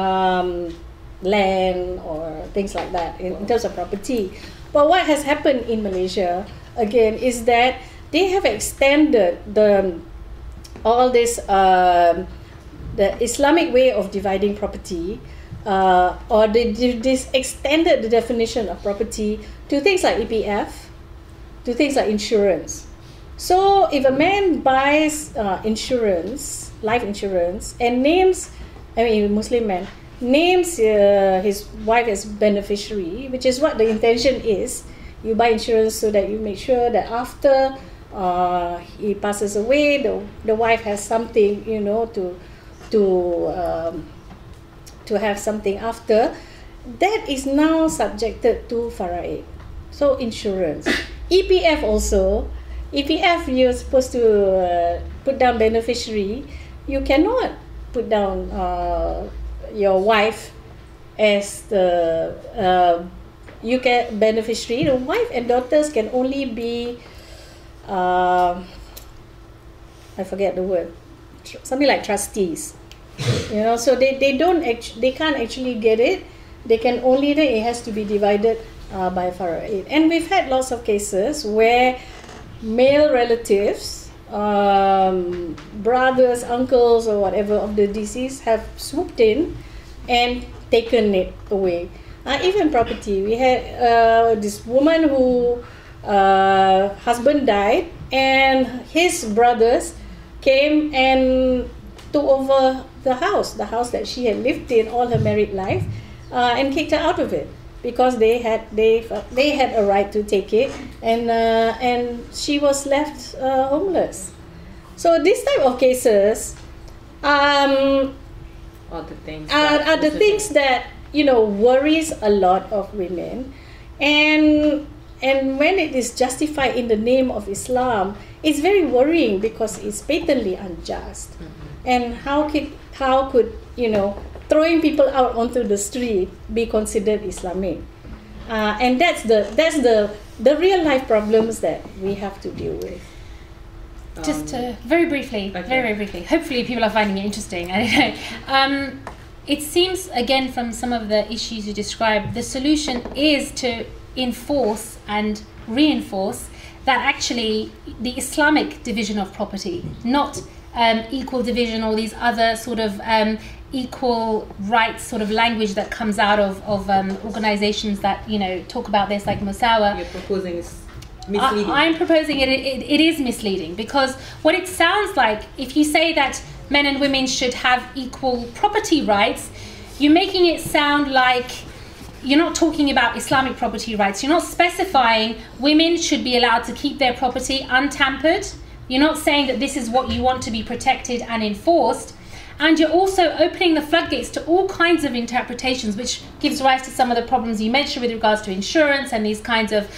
Land or things like that in terms of property. But what has happened in Malaysia again is that they have extended the Islamic way of dividing property, or this extended the definition of property to things like EPF, to things like insurance. So if a man buys insurance, life insurance, and Muslim man names his wife as beneficiary, which is what the intention is. You buy insurance so that you make sure that after he passes away, the wife has something, to have something after. That is now subjected to faraid. So insurance. EPF also. EPF, you're supposed to put down beneficiary. You cannot put down your wife as the beneficiary. The wife and daughters can only be I forget the word, something like trustees. So they can't actually get it. They can only, it has to be divided by faraid. And we've had lots of cases where male relatives, brothers, uncles, or whatever of the deceased have swooped in and taken it away. Even property. We had this woman who husband died, and his brothers came and took over the house that she had lived in all her married life, and kicked her out of it because they had a right to take it, and she was left homeless. So this type of cases are the things that worries a lot of women, and when it is justified in the name of Islam, it's very worrying because it's patently unjust. And how could throwing people out onto the street be considered Islamic? And that's the real life problems that we have to deal with. Just very briefly, very briefly. Hopefully, people are finding it interesting. I don't know. It seems, again, from some of the issues you described, the solution is to enforce and reinforce that actually the Islamic division of property, not equal division or these other sort of equal rights sort of language that comes out of organizations that talk about this, like Musawa. You're proposing is misleading. I'm proposing it is misleading, because what it sounds like, if you say that men and women should have equal property rights, you're making it sound like you're not talking about Islamic property rights. You're not specifying women should be allowed to keep their property untampered. You're not saying that this is what you want to be protected and enforced. And you're also opening the floodgates to all kinds of interpretations, which gives rise to some of the problems you mentioned with regards to insurance and these kinds of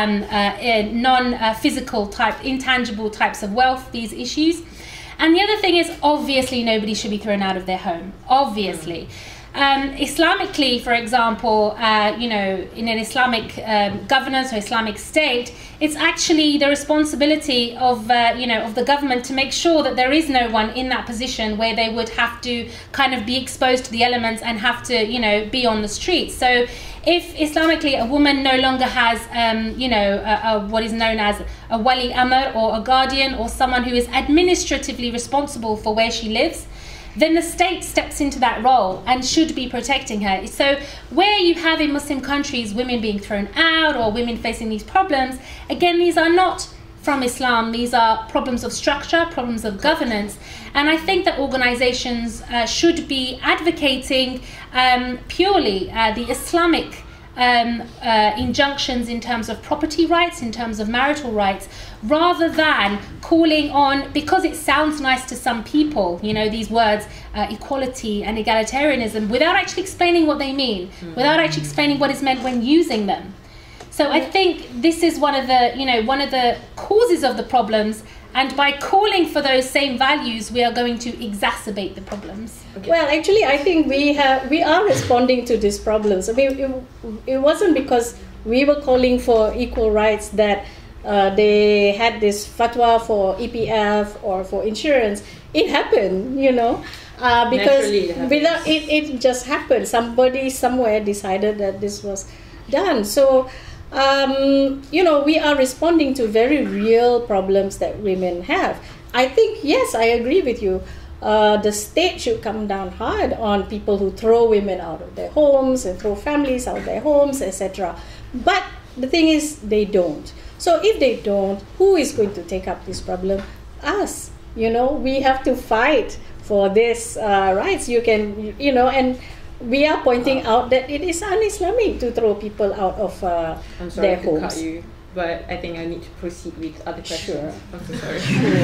non-physical type, intangible types of wealth, these issues. And the other thing is, obviously, nobody should be thrown out of their home. Obviously. Islamically, for example, in an Islamic governance or Islamic state, it's actually the responsibility of the government to make sure that there is no one in that position where they would have to kind of be exposed to the elements and have to be on the streets. So if Islamically a woman no longer has what is known as a wali amr, or a guardian, or someone who is administratively responsible for where she lives, then the state steps into that role and should be protecting her. So where you have in Muslim countries women being thrown out or women facing these problems, again, these are not from Islam. These are problems of structure, problems of governance. And I think that organizations should be advocating purely the Islamic injunctions in terms of property rights, in terms of marital rights, rather than calling on, because it sounds nice to some people, you know, these words, equality and egalitarianism, without actually explaining what they mean, without actually explaining what is meant when using them. So I think this is one of the causes of the problems, and by calling for those same values, we are going to exacerbate the problems. Okay. Well, actually, I think we are responding to these problems. I mean, it wasn't because we were calling for equal rights that they had this fatwa for EPF or for insurance. It happened, you know, because without it just happened. Somebody somewhere decided that this was done. So, you know, we are responding to very real problems that women have. I think, yes, I agree with you. The state should come down hard on people who throw women out of their homes and throw families out of their homes, etc. But the thing is, they don't. So if they don't, who is going to take up this problem? Us. You know, we have to fight for this rights. You can, you know, and we are pointing out that it is un-Islamic to throw people out of I'm sorry their to homes. cut you, but I think I need to proceed with other questions. Sure. I'm so sorry.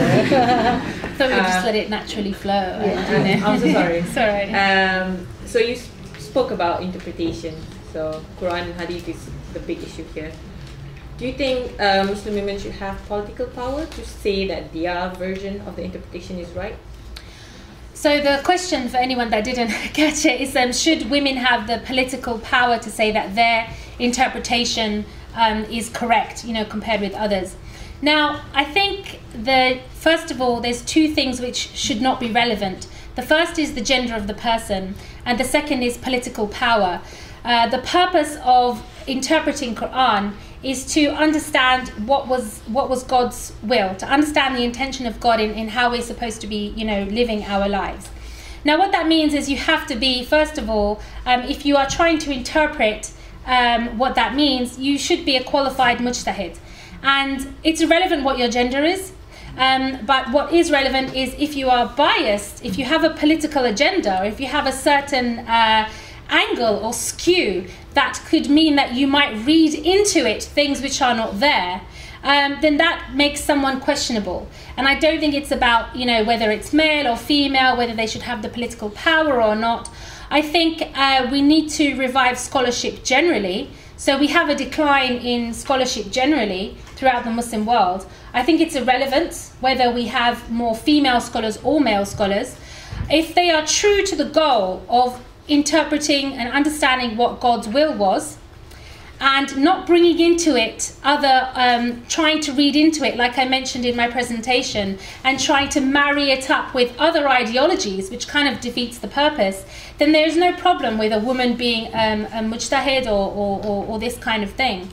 So we'll just let it naturally flow. I'm so sorry. It's all right. So you spoke about interpretation. So Quran and Hadith is the big issue here. Do you think Muslim women should have political power to say that their version of the interpretation is right? So the question for anyone that didn't catch it is, should women have the political power to say that their interpretation is correct, you know, compared with others? Now, I think that, first of all, there's two things which should not be relevant. The first is the gender of the person, and the second is political power. The purpose of interpreting Quran is to understand what was God's will, to understand the intention of God in how we're supposed to be, you know, living our lives. Now, what that means is you have to be, first of all, if you are trying to interpret what that means, you should be a qualified mujtahid. And it's irrelevant what your gender is, but what is relevant is if you are biased, if you have a political agenda, or if you have a certain angle or skew that could mean that you might read into it things which are not there, then that makes someone questionable. And I don't think it's about, you know, whether it's male or female, whether they should have the political power or not. I think we need to revive scholarship generally. So we have a decline in scholarship generally throughout the Muslim world. I think it's irrelevant whether we have more female scholars or male scholars. If they are true to the goal of interpreting and understanding what God's will was, and not bringing into it other, trying to read into it, like I mentioned in my presentation, and trying to marry it up with other ideologies, which kind of defeats the purpose, then there is no problem with a woman being a mujtahid or this kind of thing.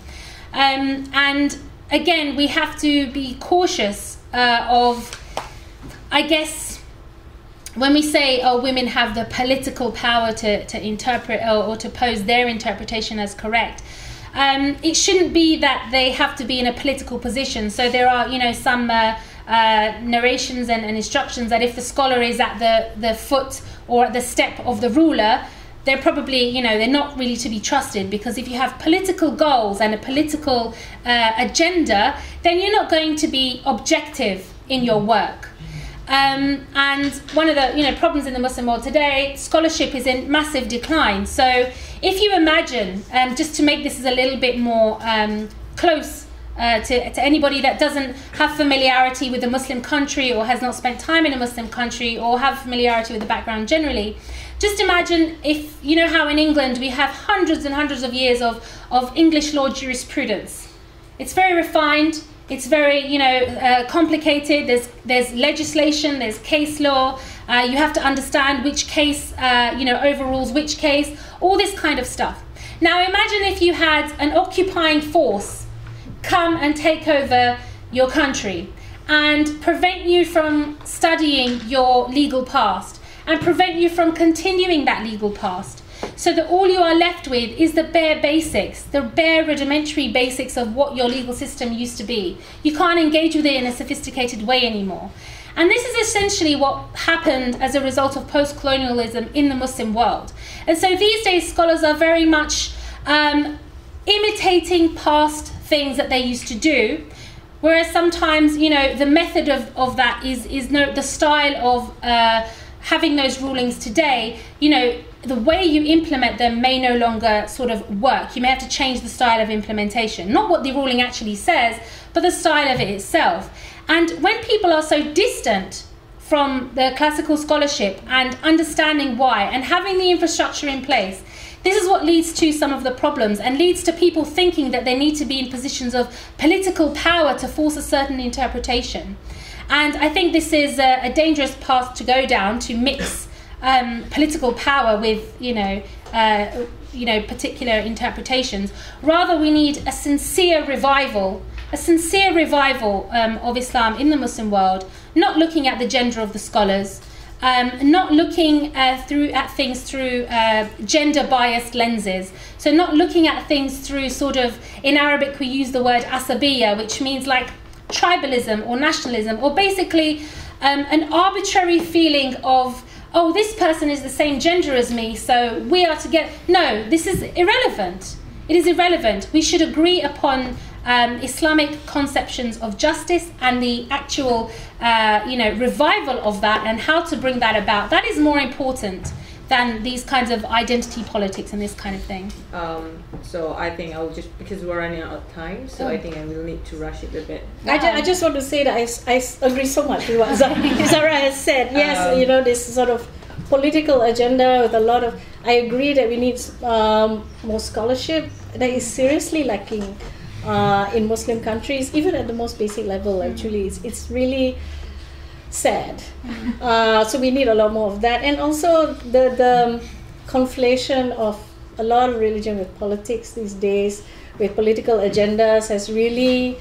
And again, we have to be cautious of, I guess, when we say, oh, women have the political power to interpret or to pose their interpretation as correct, it shouldn't be that they have to be in a political position. So there are, you know, some narrations and instructions that if the scholar is at the foot or at the step of the ruler, they're probably, you know, they're not really to be trusted, because if you have political goals and a political agenda, then you're not going to be objective in your work. And one of the, you know, problems in the Muslim world today, scholarship is in massive decline. So if you imagine, just to make this a little bit more close to anybody that doesn't have familiarity with a Muslim country or has not spent time in a Muslim country or have familiarity with the background generally, just imagine if, you know how in England we have hundreds and hundreds of years of English law jurisprudence. It's very refined. It's very, you know, complicated. There's legislation, there's case law. You have to understand which case, you know, overrules which case, all this kind of stuff. Now imagine if you had an occupying force come and take over your country and prevent you from studying your legal past and prevent you from continuing that legal past. So that all you are left with is the bare basics, the bare rudimentary basics of what your legal system used to be. You can't engage with it in a sophisticated way anymore. And this is essentially what happened as a result of post-colonialism in the Muslim world. And so these days scholars are very much imitating past things that they used to do, whereas sometimes, you know, the method of that is no, the style of having those rulings today, you know, the way you implement them may no longer sort of work. You may have to change the style of implementation. Not what the ruling actually says, but the style of it itself. And when people are so distant from the classical scholarship and understanding why and having the infrastructure in place, this is what leads to some of the problems and leads to people thinking that they need to be in positions of political power to force a certain interpretation. And I think this is a dangerous path to go down, to mix political power with, particular interpretations. Rather, we need a sincere revival of Islam in the Muslim world, not looking at the gender of the scholars, not looking at things through gender-biased lenses. So not looking at things through sort of, in Arabic we use the word asabiya, which means like tribalism or nationalism, or basically an arbitrary feeling of, oh, this person is the same gender as me, so we are together. No, this is irrelevant. It is irrelevant. We should agree upon Islamic conceptions of justice and the actual, revival of that and how to bring that about. That is more important than these kinds of identity politics and this kind of thing. So I think I'll just, because we're running out of time, so I think I will need to rush it a bit. I just want to say that I agree so much with what Zara has said. Yes, this sort of political agenda with a lot of, I agree that we need more scholarship. That is seriously lacking in Muslim countries, even at the most basic level. Actually, it's really sad. So we need a lot more of that, and also the conflation of a lot of religion with politics these days, with political agendas, has really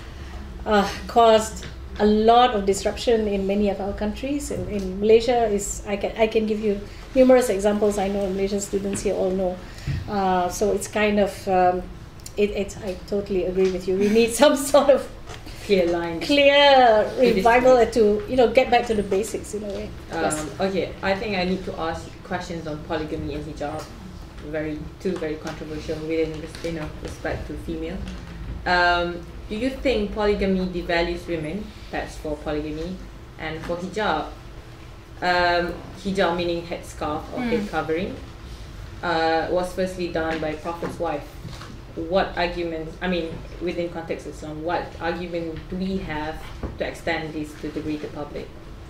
caused a lot of disruption in many of our countries. In Malaysia, I can give you numerous examples. I know Malaysian students here all know. So it's kind of I totally agree with you. We need some sort of clear revival to get back to the basics in a way. Yes. Okay, I think I need to ask questions on polygamy and hijab. Two very controversial within respect to female. Do you think polygamy devalues women? That's for polygamy. And for hijab, hijab meaning headscarf or head covering, was firstly done by Prophet's wife. What arguments, within context of Islam, what argument do we have to extend this to the greater public?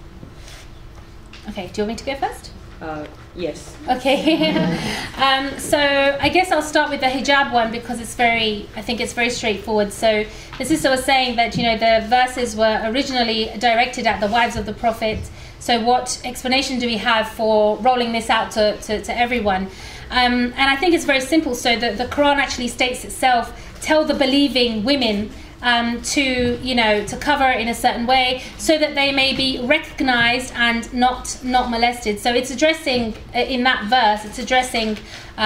Okay, do you want me to go first? Yes. Okay. So I guess I'll start with the hijab one because I think it's very straightforward. So the sister was saying that the verses were originally directed at the wives of the Prophet. So what explanation do we have for rolling this out to everyone? And I think it's very simple. So the Quran actually states itself, tell the believing women to cover in a certain way so that they may be recognized and not molested. So it's addressing, in that verse, it's addressing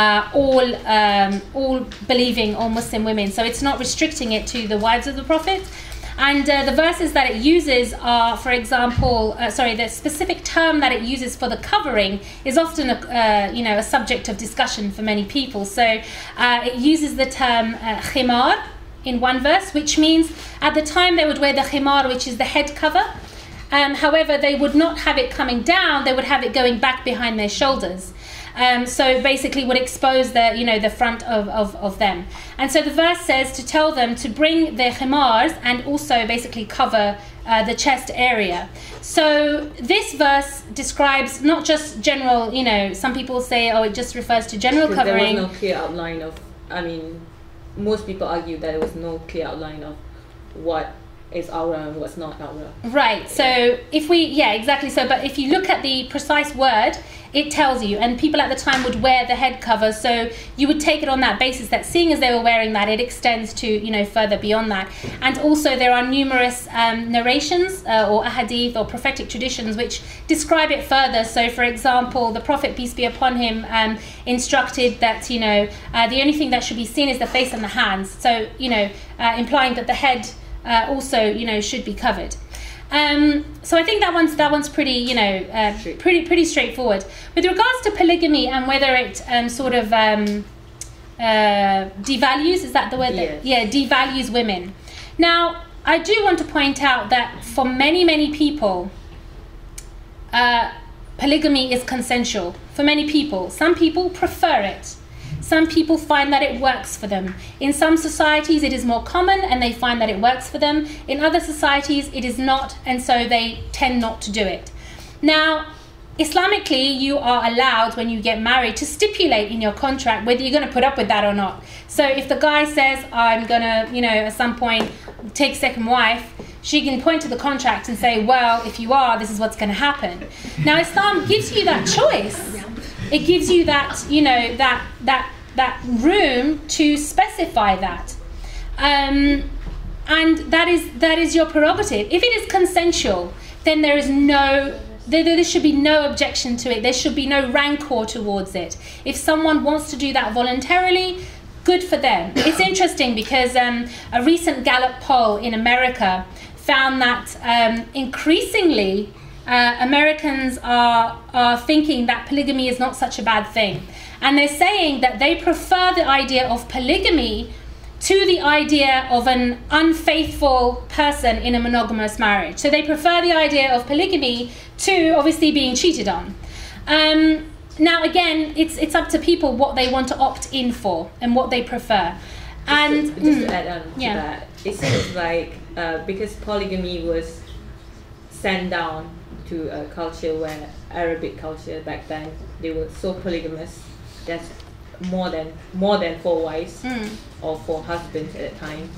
all believing, all Muslim women. So it's not restricting it to the wives of the Prophet. And the verses that it uses are, for example, the specific term that it uses for the covering is often a subject of discussion for many people. So it uses the term khimar in one verse, which means at the time they would wear the khimar, which is the head cover. However, they would not have it coming down, they would have it going back behind their shoulders. So basically would expose the front of them. And so the verse says to tell them to bring their khimars and also basically cover the chest area. So this verse describes not just general, some people say, it just refers to general covering. There was no clear outline of, most people argue that there was no clear outline of what is aura and what's not aura. Right. So if we, yeah, exactly. So, but if you look at the precise word, it tells you, and people at the time would wear the head cover, so you would take it on that basis that seeing as they were wearing that, it extends to, you know, further beyond that. And also there are numerous narrations or ahadith or prophetic traditions which describe it further. So for example, the Prophet, peace be upon him, instructed that, you know, the only thing that should be seen is the face and the hands. So, you know, implying that the head also, you know, should be covered. So I think that one's pretty, you know, pretty straightforward. With regards to polygamy and whether it sort of devalues, is that the word? Yes. Yeah, devalues women. Now, I do want to point out that for many people, polygamy is consensual. For many people, some people prefer it. Some people find that it works for them. In some societies, it is more common and they find that it works for them. In other societies, it is not, and so they tend not to do it. Now, Islamically, you are allowed, when you get married, to stipulate in your contract whether you're going to put up with that or not. So if the guy says, I'm going to, you know, at some point take second wife, she can point to the contract and say, well, if you are, this is what's going to happen. Now, Islam gives you that choice. It gives you that, you know, that room to specify that, and that is your prerogative. If it is consensual, then there should be no objection to it. There should be no rancor towards it. If someone wants to do that voluntarily, good for them. It's interesting because a recent Gallup poll in America found that increasingly Americans are thinking that polygamy is not such a bad thing. And they're saying that they prefer the idea of polygamy to the idea of an unfaithful person in a monogamous marriage. So they prefer the idea of polygamy to obviously being cheated on. Now again, it's up to people what they want to opt in for and what they prefer. And just to add on to that, it seems like because polygamy was sent down to a culture where Arabic culture back then, they were so polygamous. That's more than 4 wives or 4 husbands at the time,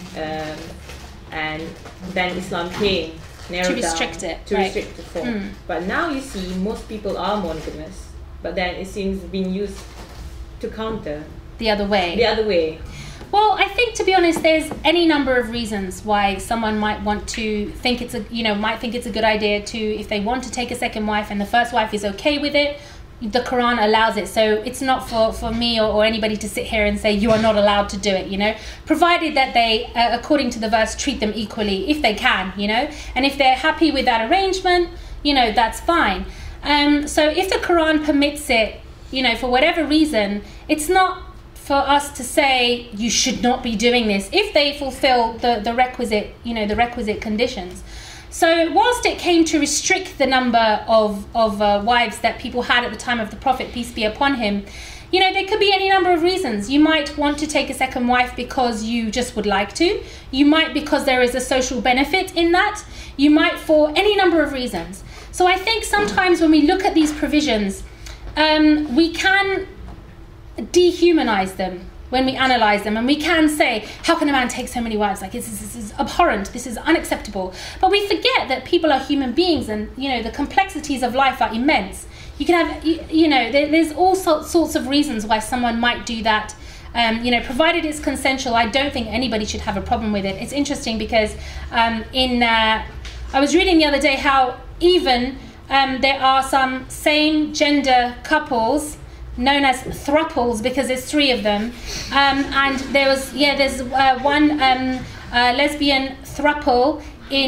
and then Islam came narrowed to restrict down it, to right. restrict to 4. But now you see most people are monogamous, but then it seems being used to counter the other way. Well, I think, to be honest, there's any number of reasons why someone might want to think it's a good idea to, if they want to take a second wife and the first wife is okay with it, the Quran allows it. So it's not for me or anybody to sit here and say you are not allowed to do it, you know, provided that they, according to the verse, treat them equally if they can, you know, and if they're happy with that arrangement, you know, that's fine. So if the Quran permits it, you know, for whatever reason, it's not for us to say you should not be doing this if they fulfill the requisite, you know, the requisite conditions. So whilst it came to restrict the number of wives that people had at the time of the Prophet, peace be upon him, you know, there could be any number of reasons. You might want to take a second wife because you just would like to. You might because there is a social benefit in that. You might for any number of reasons. So I think sometimes when we look at these provisions, we can dehumanize them when we analyze them, and we can say, how can a man take so many wives? Like, this is abhorrent, this is unacceptable. But we forget that people are human beings, and, you know, the complexities of life are immense. You can have, you know, there's all sorts of reasons why someone might do that. You know, provided it's consensual, I don't think anybody should have a problem with it. It's interesting because I was reading the other day how even there are some same gender couples known as thruples, because there's 3 of them, and there's one lesbian thruple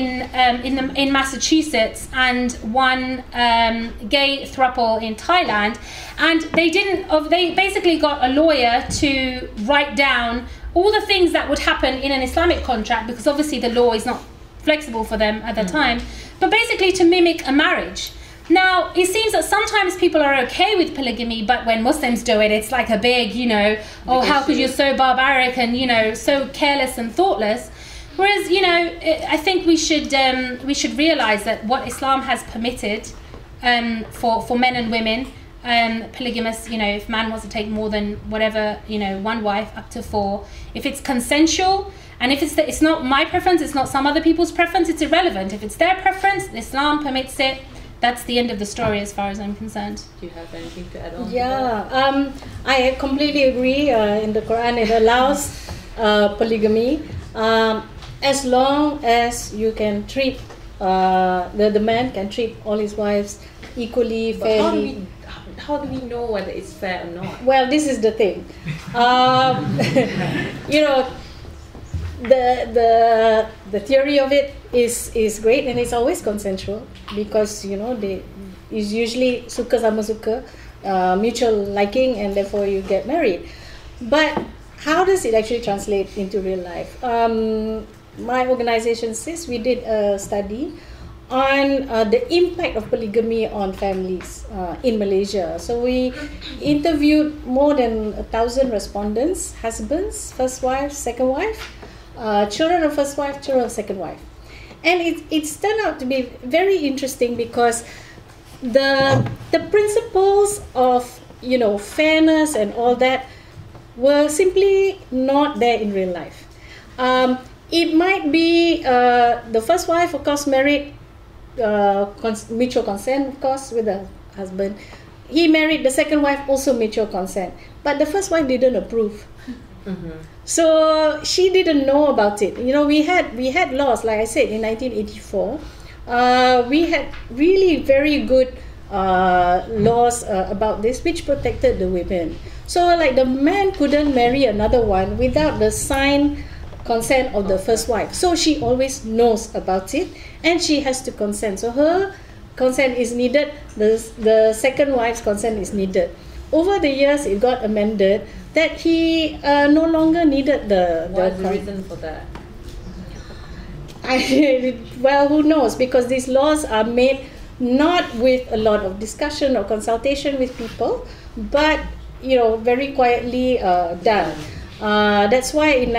in Massachusetts and one gay thruple in Thailand, and they basically got a lawyer to write down all the things that would happen in an Islamic contract, because obviously the law is not flexible for them at the time, but basically to mimic a marriage. Now, it seems that sometimes people are okay with polygamy, but when Muslims do it, it's like a big, you know, oh, how could you so barbaric and, you know, so careless and thoughtless. Whereas, you know, I think we should realize that what Islam has permitted for men and women, polygamous, you know, if man wants to take more than whatever, you know, 1 wife up to 4, if it's consensual And if it's not my preference, it's not some other people's preference, it's irrelevant. If it's their preference, Islam permits it, that's the end of the story as far as I'm concerned. Do you have anything to add on? Yeah, I completely agree. In the Quran, it allows polygamy as long as you can treat the man can treat all his wives equally, But fairly. how do we know whether it's fair or not? Well, this is the thing. You know, the theory of it is great, and it's always consensual, because you know is usually suka sama suka, mutual liking, and therefore you get married. But how does it actually translate into real life? My organization SIS, we did a study on the impact of polygamy on families in Malaysia. So we interviewed more than 1,000 respondents, husbands, first wife, second wife, children of first wife, children of second wife. And it's turned out to be very interesting, because the principles of, you know, fairness and all that were simply not there in real life. It might be the first wife, of course, married mutual consent, of course, with the husband. He married the second wife, also mutual consent. But the first wife didn't approve. Mm-hmm. So she didn't know about it. You know, we had laws, like I said, in 1984. We had really very good laws about this, which protected the women. So like the man couldn't marry another one without the signed consent of the first wife. So she always knows about it, and she has to consent. So her consent is needed, the second wife's consent is needed. Over the years, it got amended that he no longer needed the What's the reason for that? Well, who knows? Because these laws are made not with a lot of discussion or consultation with people, but you know, very quietly done. That's why in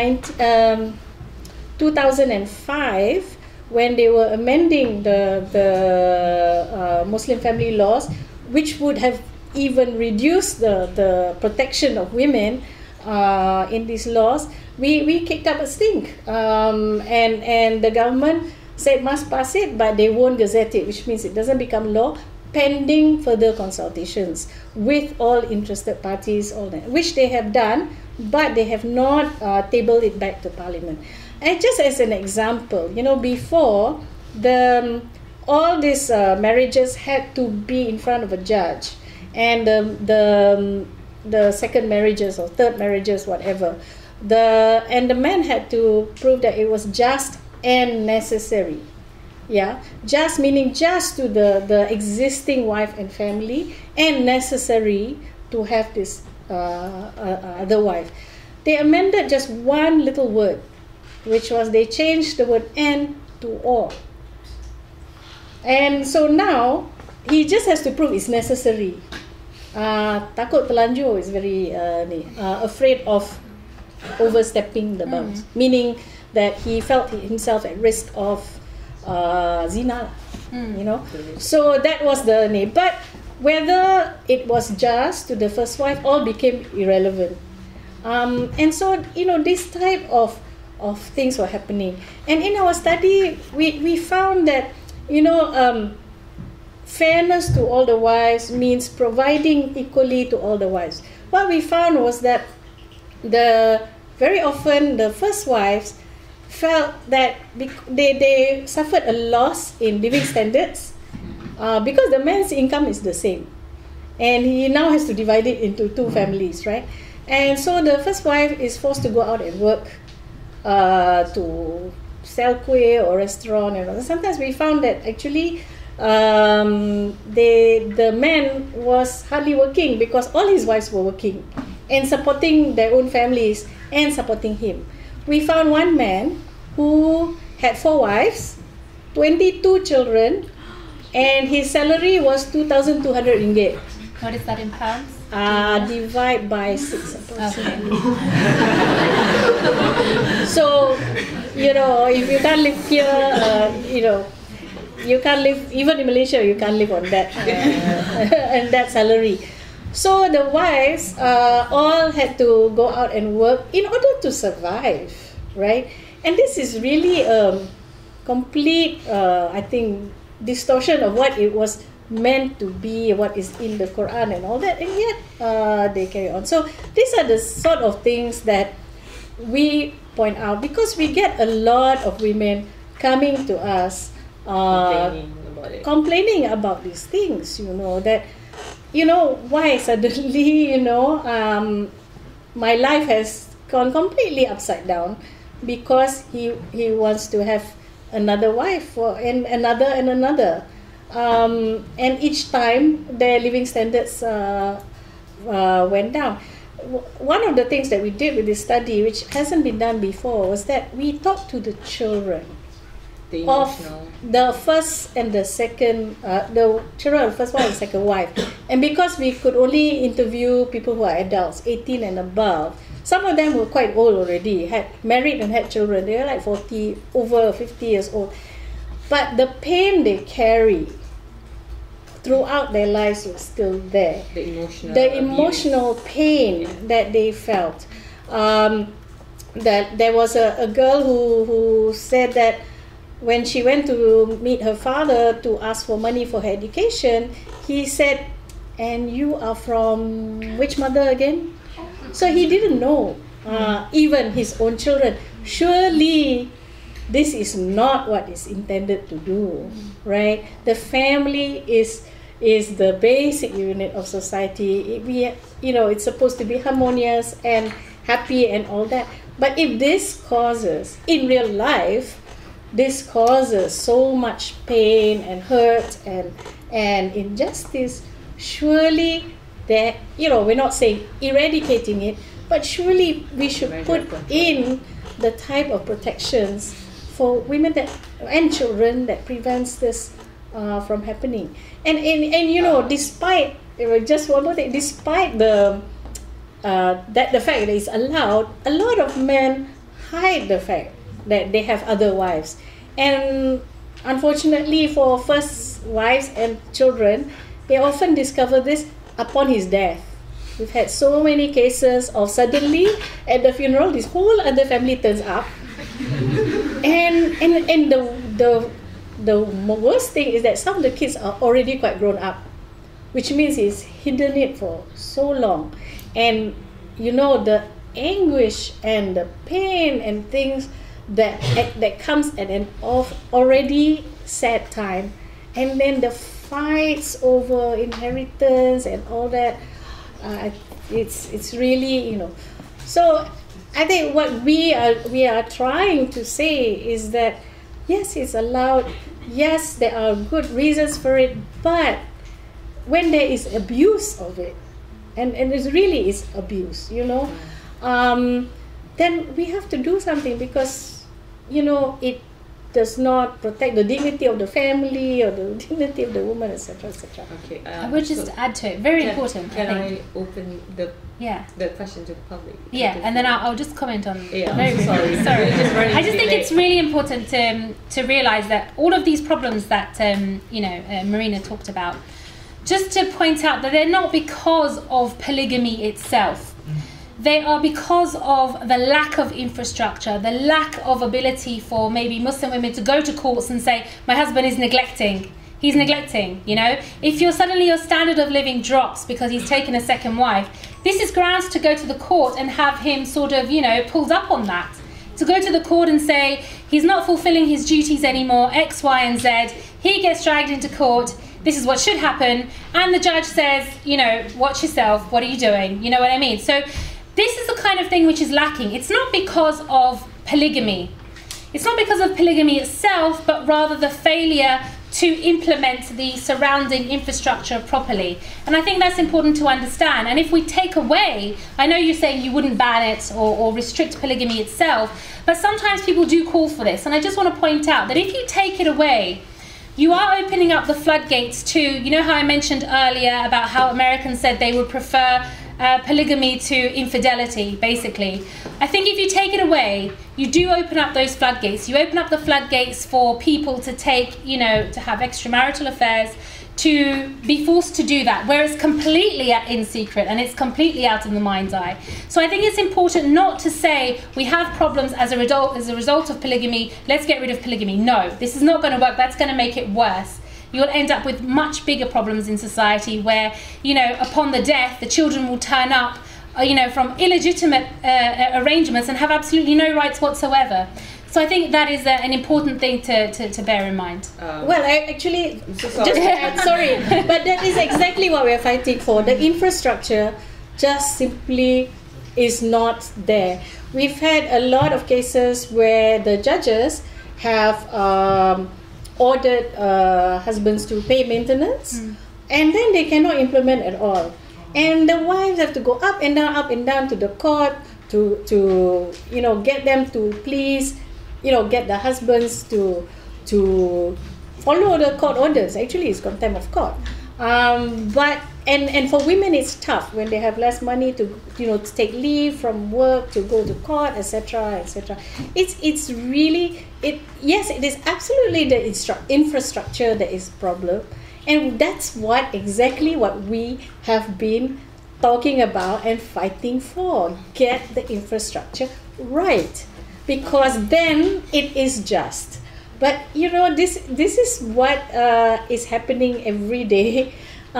2005, when they were amending the Muslim family laws, which would have even reduced the protection of women in these laws, we kicked up a stink, and the government said must pass it, but they won't gazette it, which means it doesn't become law, pending further consultations with all interested parties, all that, which they have done, but they have not tabled it back to Parliament. And just as an example, you know, before all these marriages had to be in front of a judge, and the second marriages or third marriages, whatever, the man had to prove that it was just and necessary. Yeah, just meaning just to the existing wife and family, and necessary to have this other wife. They amended just one little word, which was they changed the word "and" to "or." And so now he just has to prove it's necessary. Takut terlanjur is very afraid of overstepping the bounds, meaning that he felt himself at risk of zina, you know. So that was the name. But whether it was just to the first wife, all became irrelevant. And so, you know, this type of things were happening. And in our study, we found that, you know, fairness to all the wives means providing equally to all the wives. What we found was that very often the first wives felt that they suffered a loss in living standards because the man's income is the same, and he now has to divide it into two families, right? And so the first wife is forced to go out and work to sell kuih or restaurant, and sometimes we found that actually the man was hardly working because all his wives were working and supporting their own families and supporting him. We found one man who had 4 wives, 22 children, and his salary was 2,200 ringgit. What is that in pounds? Divide by 6 approximately. So, you know, if you can't live here, you know, you can't live, even in Malaysia, you can't live on that and that salary. So the wives all had to go out and work in order to survive. right? And this is really a complete, I think, distortion of what it was meant to be, what is in the Quran and all that, and yet they carry on. So these are the sort of things that we point out, because we get a lot of women coming to us complaining about these things, that, why suddenly, my life has gone completely upside down because he wants to have another wife and another. And each time their living standards went down. One of the things that we did with this study, which hasn't been done before, was that we talked to the children of the first and the second, the children of the first wife and second wife. And because we could only interview people who are adults, 18 and above, some of them were quite old already, had married and had children. They were like 40, over 50 years old. But the pain they carry throughout their lives was still there. The emotional pain that they felt. That there was a girl who said that when she went to meet her father to ask for money for her education, he said, "And you are from which mother again?" So he didn't know, even his own children. Surely this is not what is intended to do, right? The family is the basic unit of society. It's supposed to be harmonious and happy and all that. But if this causes, in real life, this causes so much pain and hurt and injustice, surely that, we're not saying eradicating it, but surely we should put in the type of protections for women and children that prevents this from happening. And despite, just one more thing, despite the fact that it's allowed, a lot of men hide the fact that they have other wives. And unfortunately for first wives and children, they often discover this upon his death. We've had so many cases of suddenly at the funeral, this whole other family turns up. and the worst thing is that some of the kids are already quite grown up, which means he's hidden it for so long. And the anguish and the pain and things that comes at an already sad time, and then the fights over inheritance and all that, it's really, So I think what we are trying to say is that yes, it's allowed. Yes, there are good reasons for it, but when there is abuse of it, and it really is abuse, then we have to do something, because it does not protect the dignity of the family or the dignity of the woman, etc., etc. Okay. I would just add to it. Very important. Can I open the question to the public? Yeah, and then I'll just comment on. Yeah. Sorry. I just think it's really important to realize that all of these problems that Marina talked about, just to point out that they're not because of polygamy itself. They are because of the lack of infrastructure, the lack of ability for maybe Muslim women to go to courts and say, my husband is neglecting. He's neglecting, If your standard of living drops because he's taken a second wife, this is grounds to go to the court and have him sort of, pulled up on that. To go to the court and say, he's not fulfilling his duties anymore, X, Y, and Z. He gets dragged into court. This is what should happen. And the judge says, watch yourself. What are you doing? You know what I mean? So this is the kind of thing which is lacking. It's not because of polygamy. It's not because of polygamy itself, but rather the failure to implement the surrounding infrastructure properly. And I think that's important to understand. And if we take away, I know you're saying you wouldn't ban it or restrict polygamy itself, but sometimes people do call for this. And I just want to point out that if you take it away, you are opening up the floodgates to, how I mentioned earlier about how Americans said they would prefer polygamy to infidelity, basically. I think if you take it away, you do open up those floodgates. You open up the floodgates for people to take, to have extramarital affairs, to be forced to do that, where it's completely in secret and it's completely out of the mind's eye. So I think it's important not to say we have problems as a result of polygamy, let's get rid of polygamy. No, this is not going to work. That's going to make it worse. You'll end up with much bigger problems in society where, you know, upon the death, the children will turn up, you know, from illegitimate arrangements and have absolutely no rights whatsoever. So I think that is an important thing to bear in mind. Well, I actually, so just to add, sorry, but that is exactly what we're fighting for. The infrastructure just simply is not there. We've had a lot of cases where the judges have ordered husbands to pay maintenance, and then they cannot implement at all. And the wives have to go up and down to the court to you know, get them to please, you know, get the husbands to follow the court orders. Actually, it's contempt of court. But for women, it's tough when they have less money to, you know, to take leave from work to go to court, etc., etc. It's really yes, it is absolutely the infrastructure that is problem, and that's exactly what we have been talking about and fighting for. Get the infrastructure right, because then it is just. But you know, this is what is happening every day,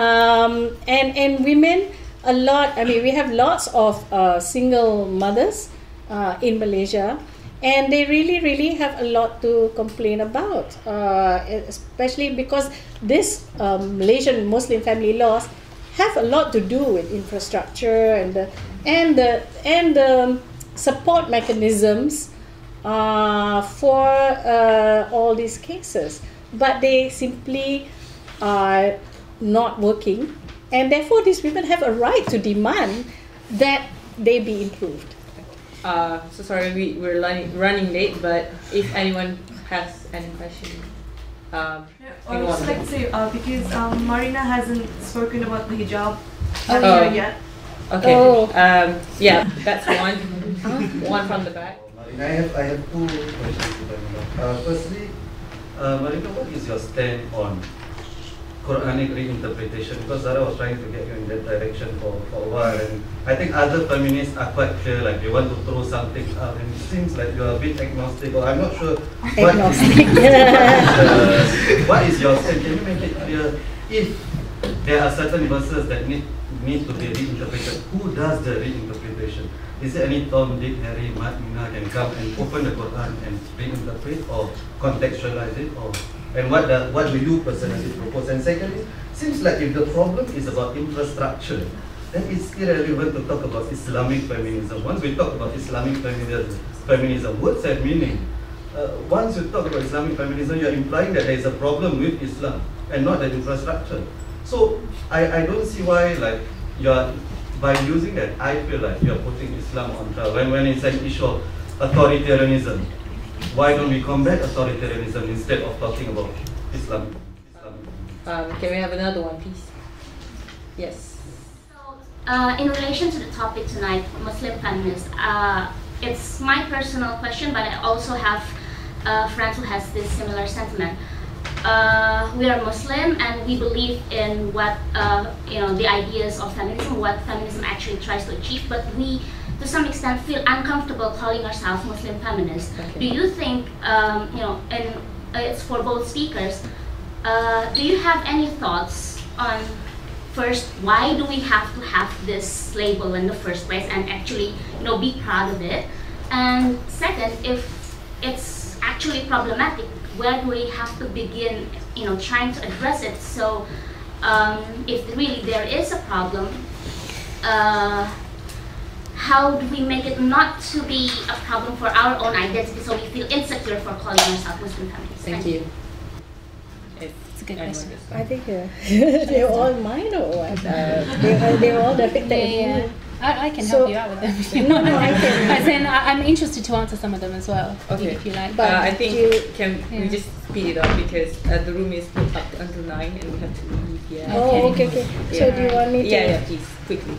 and women a lot. I mean, we have lots of single mothers in Malaysia, and they really have a lot to complain about, especially because this Malaysian Muslim family laws have a lot to do with infrastructure and the support mechanisms for all these cases, but they simply are not working, and therefore these women have a right to demand that they be improved. So sorry, we're running late, but if anyone has any question. I would just like to say, because Marina hasn't spoken about the hijab yet. Okay. Yeah, that's one. One from the back. Marina, I have two questions to Marina. Firstly, Marina, what is your stand on Quranic reinterpretation? Because Zara was trying to get you in that direction for a while, and I think other feminists are quite clear, like they want to throw something up, and it seems like you're a bit agnostic, or I'm not sure what is your stand. Can you make it clear if there are certain verses that need to be reinterpreted? Who does the reinterpretation? Is there any Tom, Dick, Harry, Marina can come and open the Quran and reinterpret or contextualize it, and what do you personally propose? And secondly, seems like if the problem is about infrastructure, then it's irrelevant to talk about Islamic feminism. Once we talk about Islamic feminism, words have meaning. Once you talk about Islamic feminism, you're implying that there is a problem with Islam and not the infrastructure. So I don't see why, like, by using that, I feel like you're putting Islam on trial when it's an issue of authoritarianism. Why don't we combat authoritarianism instead of talking about Islam? Can we have another one, please? Yes. So, in relation to the topic tonight, Muslim feminists, it's my personal question, but I also have friends who has this similar sentiment. We are Muslim and we believe in what the ideas of feminism, what feminism actually tries to achieve, but we, to some extent, feel uncomfortable calling ourselves Muslim feminists. Okay. Do you think, and it's for both speakers, do you have any thoughts on, first, why do we have to have this label in the first place and actually, be proud of it? And second, if it's actually problematic, where do we have to begin, trying to address it? So, if really there is a problem, how do we make it not to be a problem for our own identity, so we feel insecure for calling ourselves Muslim feminists? Thank you. It's a good question. I think they're all mine, or what? They're all directed at you. I can help you out with them if you want. No, I can. As in, I'm interested to answer some of them as well, okay, if you like. But I think we just speed it up because the room is booked up until 9 and we have to leave. Yeah. Oh, okay. Yeah. So do you want me to? Yeah, please, quickly.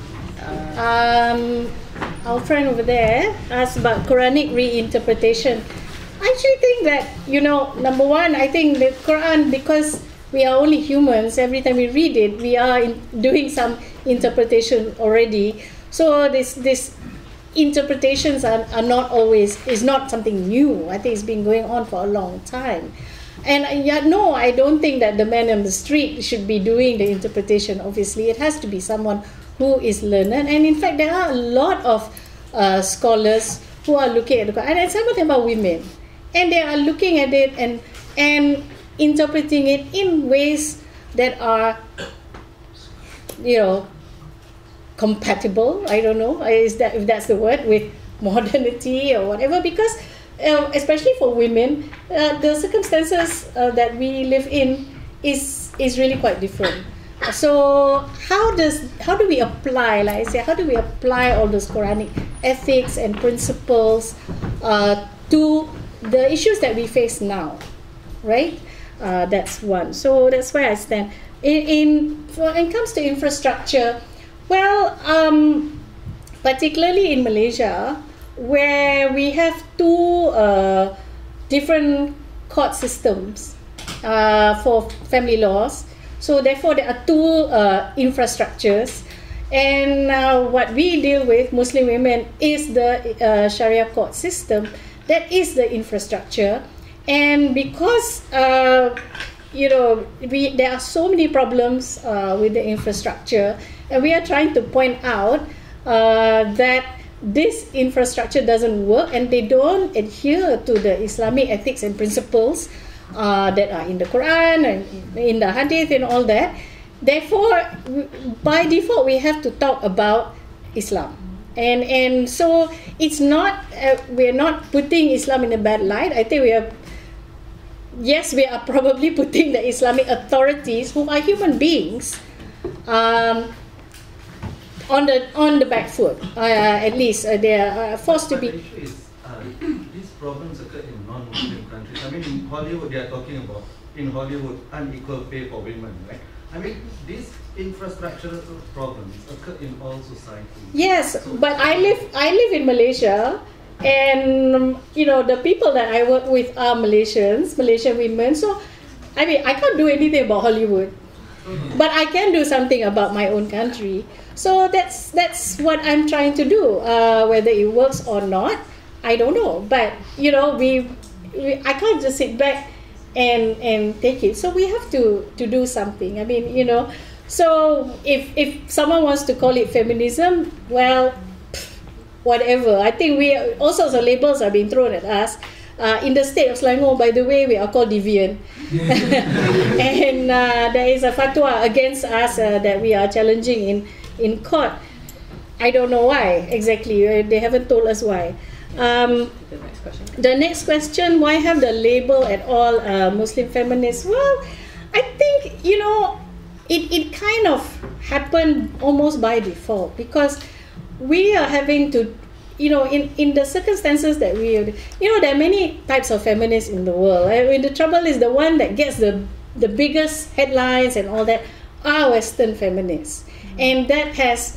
Our friend over there asked about Quranic reinterpretation. I actually think that, number one, I think the Quran, because we are only humans. Every time we read it, we are doing some interpretation already. So this interpretations are not always, is not something new. I think it's been going on for a long time. And yet, no, I don't think that the man on the street should be doing the interpretation. Obviously, it has to be someone who is learned. And in fact, there are a lot of scholars who are looking at the Quran. And it's something about women. And they are looking at it and interpreting it in ways that are, compatible. I don't know if that's the word, with modernity or whatever. Because especially for women, the circumstances that we live in is really quite different. So how do we apply, like I say, how do we apply all those Quranic ethics and principles to the issues that we face now, right? That's one. So that's where I stand. When it comes to infrastructure, well, particularly in Malaysia, where we have two different court systems for family laws. So therefore, there are two infrastructures. And what we deal with, Muslim women, is the Sharia court system. That is the infrastructure. And because, there are so many problems with the infrastructure, and we are trying to point out that this infrastructure doesn't work, and they don't adhere to the Islamic ethics and principles that are in the Quran and in the Hadith and all that. Therefore, by default, we have to talk about Islam. And so it's not, we're not putting Islam in a bad light. I think we are probably putting the Islamic authorities, who are human beings, on the back foot. At least they are forced to be. The issue is, these problems occur in non-Muslim countries. I mean, in Hollywood, they are talking about, in Hollywood, unequal pay for women, right? I mean, these infrastructural problems occur in all societies. Yes, but I live in Malaysia, and the people that I work with are Malaysian women. So, I mean, I can't do anything about Hollywood, but I can do something about my own country. So that's what I'm trying to do. Whether it works or not, I don't know. But I can't just sit back and take it. So we have to do something. I mean, so if someone wants to call it feminism, well, whatever. I think all sorts of labels are being thrown at us. In the state of Selangor, by the way, we are called deviant. And there is a fatwa against us that we are challenging in court. I don't know why exactly. They haven't told us why. The next question, why have the label at all Muslim feminists? Well, I think, it kind of happened almost by default, because we are having to, in the circumstances that we, there are many types of feminists in the world. I mean, the trouble is the one that gets the biggest headlines and all that are Western feminists. And that has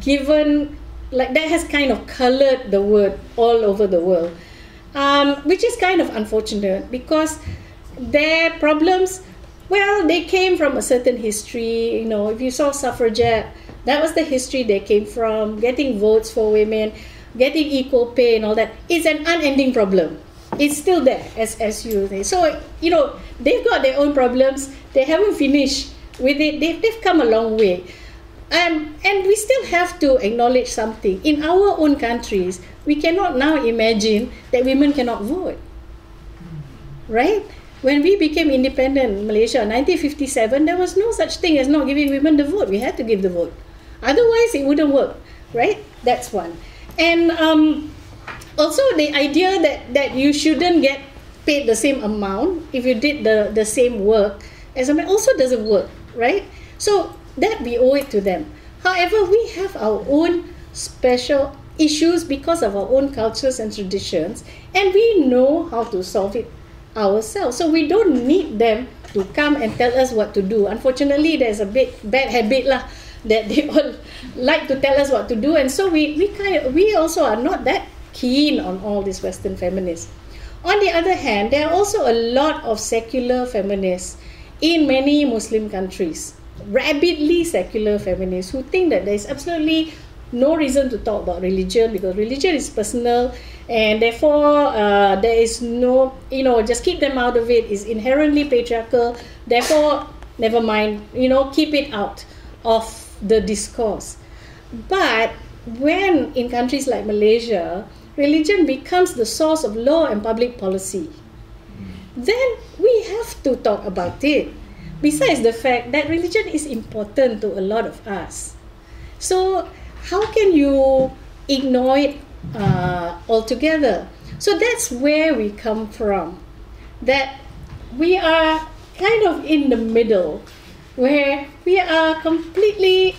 kind of colored the word all over the world, which is kind of unfortunate, because their problems, well, they came from a certain history. If you saw suffragette, that was the history they came from, getting votes for women, getting equal pay and all that. It's an unending problem. It's still there, as you say. So, they've got their own problems. They haven't finished with it. They've come a long way. And we still have to acknowledge something. In our own countries, we cannot now imagine that women cannot vote. Right? When we became independent, Malaysia, 1957, there was no such thing as not giving women the vote. We had to give the vote. Otherwise, it wouldn't work. Right? That's one. And also the idea that you shouldn't get paid the same amount if you did the same work as a man also doesn't work. Right? So, that we owe it to them. However, we have our own special issues because of our own cultures and traditions, and we know how to solve it ourselves. So we don't need them to come and tell us what to do. Unfortunately, there's a bad habit that they all like to tell us what to do, and so we also are not that keen on all these Western feminists. On the other hand, there are also a lot of secular feminists in many Muslim countries, rabidly secular feminists who think that there is absolutely no reason to talk about religion because religion is personal, and therefore there is no, just keep them out of it, is inherently patriarchal, therefore never mind, keep it out of the discourse. But when in countries like Malaysia, religion becomes the source of law and public policy, then we have to talk about it. Besides the fact that religion is important to a lot of us. So how can you ignore it altogether? So that's where we come from. That we are kind of in the middle, where we are completely,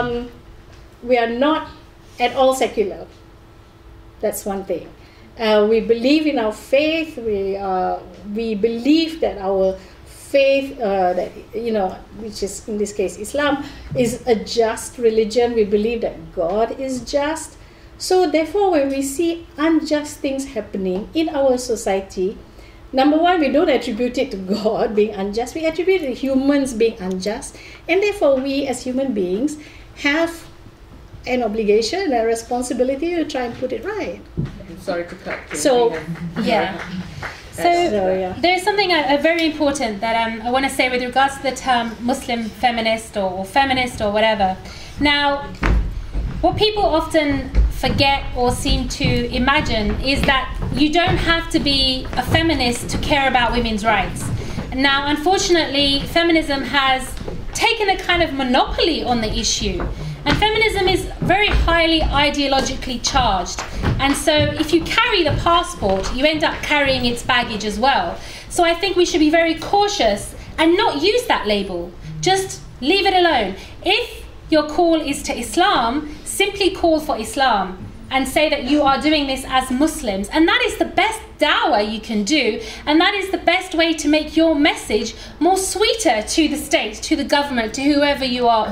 we are not at all secular. That's one thing. We believe in our faith. We believe that our faith, that which is in this case Islam, is a just religion. We believe that God is just. So therefore, when we see unjust things happening in our society, number one, we don't attribute it to God being unjust. We attribute it to humans being unjust, and therefore we as human beings have an obligation and a responsibility to try and put it right. I'm sorry to cut. So yeah. So there's something very important that I want to say with regards to the term Muslim feminist or feminist or whatever. Now, what people often forget or seem to imagine is that you don't have to be a feminist to care about women's rights. Now, unfortunately, feminism has taken a kind of monopoly on the issue. And feminism is very highly ideologically charged. And so if you carry the passport, you end up carrying its baggage as well. So I think we should be very cautious and not use that label. Just leave it alone. If your call is to Islam, simply call for Islam and say that you are doing this as Muslims. And that is the best dawah you can do. And that is the best way to make your message more sweeter to the state, to the government, to whoever you are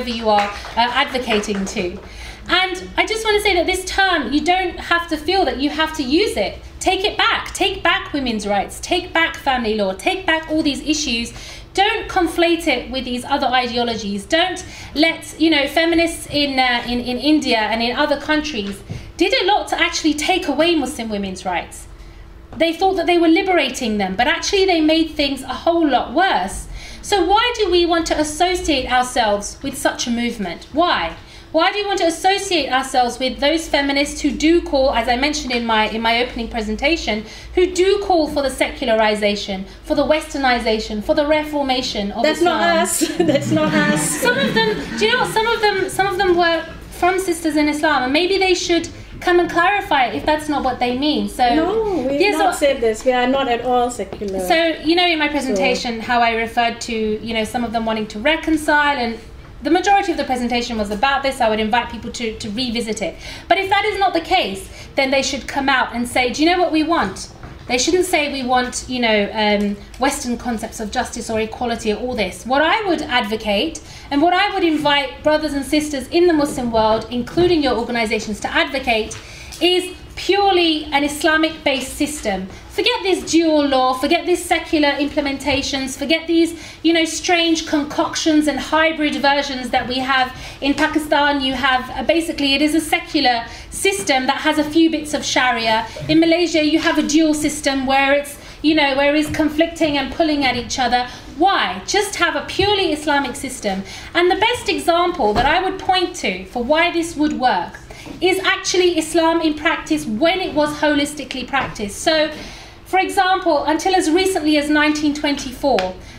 advocating to. And I just want to say that this term, you don't have to feel that you have to use it. Take it back. Take back women's rights. Take back family law. Take back all these issues. Don't conflate it with these other ideologies. Don't let, feminists in India and in other countries did a lot to actually take away Muslim women's rights. They thought that they were liberating them, but actually they made things a whole lot worse. So why do we want to associate ourselves with such a movement? Why? Why do we want to associate ourselves with those feminists who do call, as I mentioned in my opening presentation, who do call for the secularization, for the westernization, for the reformation of Islam? That's not us. That's not us. Some of them, do you know what? Some of them were from Sisters in Islam, and maybe they should come and clarify if that's not what they mean. So no, we've not said this. We are not at all secular. So in my presentation, how I referred to some of them wanting to reconcile, and the majority of the presentation was about this. I would invite people to revisit it. But if that is not the case, then they should come out and say, do you know what we want? They shouldn't say we want, Western concepts of justice or equality or all this. What I would advocate, and what I would invite brothers and sisters in the Muslim world, including your organizations, to advocate, is purely an Islamic-based system. Forget this dual law, forget these secular implementations, forget these, strange concoctions and hybrid versions that we have in Pakistan. You have, basically, it is a secular system that has a few bits of Sharia. In Malaysia, you have a dual system where it's, where it's conflicting and pulling at each other. Why? Just have a purely Islamic system. And the best example that I would point to for why this would work is actually Islam in practice when it was holistically practiced. So, for example, until as recently as 1924,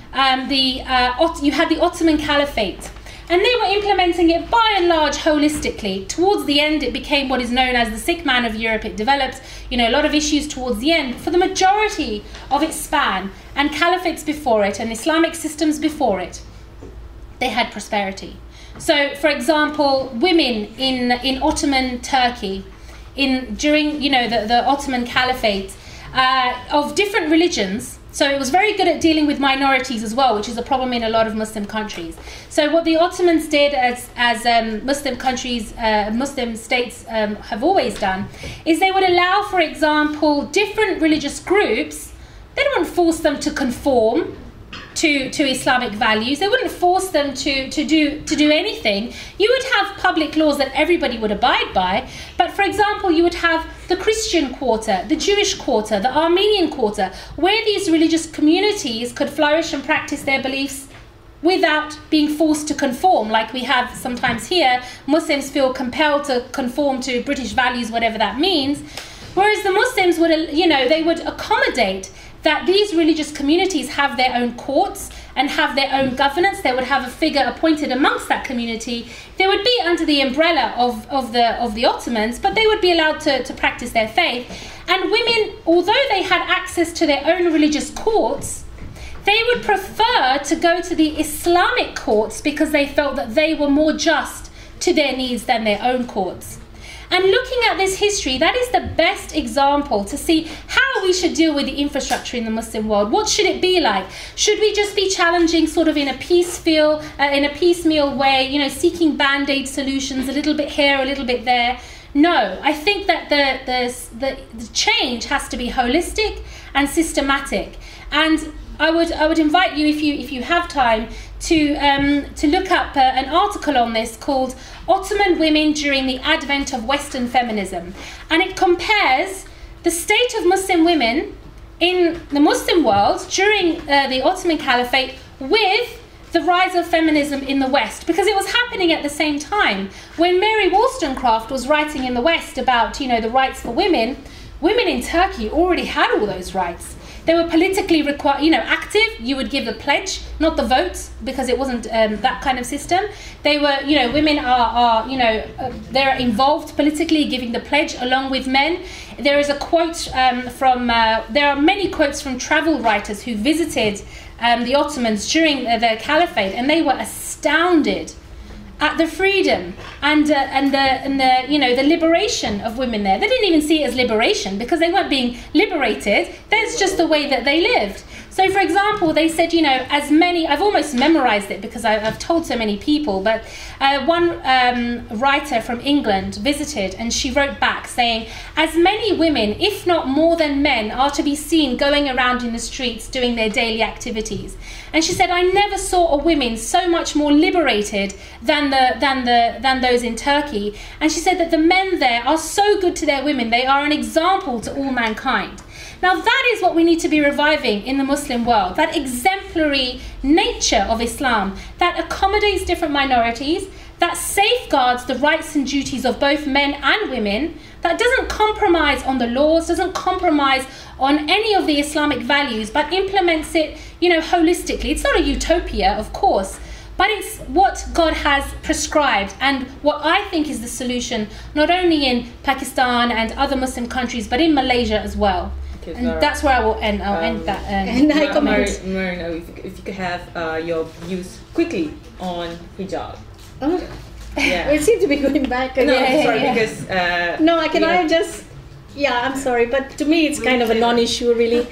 you had the Ottoman Caliphate, and they were implementing it by and large holistically. Towards the end, it became what is known as the sick man of Europe. It developed, a lot of issues towards the end. For the majority of its span, and caliphates before it, and Islamic systems before it, they had prosperity. So, for example, women in Ottoman Turkey, during the Ottoman Caliphate, of different religions. So it was very good at dealing with minorities as well, which is a problem in a lot of Muslim countries. So what the Ottomans did, as Muslim countries, Muslim states have always done, is they would allow, for example, different religious groups. They don't force them to conform to Islamic values. They wouldn't force them to do anything. You would have public laws that everybody would abide by. But for example, you would have the Christian quarter, the Jewish quarter, the Armenian quarter, where these religious communities could flourish and practice their beliefs without being forced to conform, like we have sometimes here. Muslims feel compelled to conform to British values, whatever that means. Whereas the Muslims would, they would accommodate that these religious communities have their own courts and have their own governance. They would have a figure appointed amongst that community. They would be under the umbrella of the Ottomans, but they would be allowed to practice their faith. And women, although they had access to their own religious courts, they would prefer to go to the Islamic courts because they felt that they were more just to their needs than their own courts. And looking at this history, that is the best example to see how we should deal with the infrastructure in the Muslim world. What should it be like? Should we just be challenging sort of in a piecemeal way, seeking band-aid solutions, a little bit here, a little bit there? No, I think that the change has to be holistic and systematic. And I would invite you, if you have time, to look up an article on this called Ottoman Women During the Advent of Western Feminism. And it compares the state of Muslim women in the Muslim world during the Ottoman Caliphate with the rise of feminism in the West, because it was happening at the same time. When Mary Wollstonecraft was writing in the West about, the rights for women, women in Turkey already had all those rights. They were politically active. You would give the pledge, not the votes, because it wasn't that kind of system. They were, women are they're involved politically, giving the pledge along with men. There is a quote there are many quotes from travel writers who visited the Ottomans during the Caliphate, and they were astounded at the freedom and the liberation of women there. They didn't even see it as liberation because they weren't being liberated. That's just the way that they lived. So, for example, they said, as many, I've almost memorized it because I've told so many people, but one writer from England visited and she wrote back saying, as many women, if not more than men, are to be seen going around in the streets doing their daily activities. And she said, I never saw a women so much more liberated than those in Turkey. And she said that the men there are so good to their women. They are an example to all mankind. Now that is what we need to be reviving in the Muslim world, that exemplary nature of Islam that accommodates different minorities, that safeguards the rights and duties of both men and women, that doesn't compromise on the laws, doesn't compromise on any of the Islamic values, but implements it, holistically. It's not a utopia, of course, but it's what God has prescribed and what I think is the solution, not only in Pakistan and other Muslim countries, but in Malaysia as well. And that's where I will end. I'll end that. And I comment. Marina, if you could have your views quickly on hijab. Oh. Yeah. We seem to be going back again. No, sorry, because... I'm sorry, but to me it's kind of a non-issue really.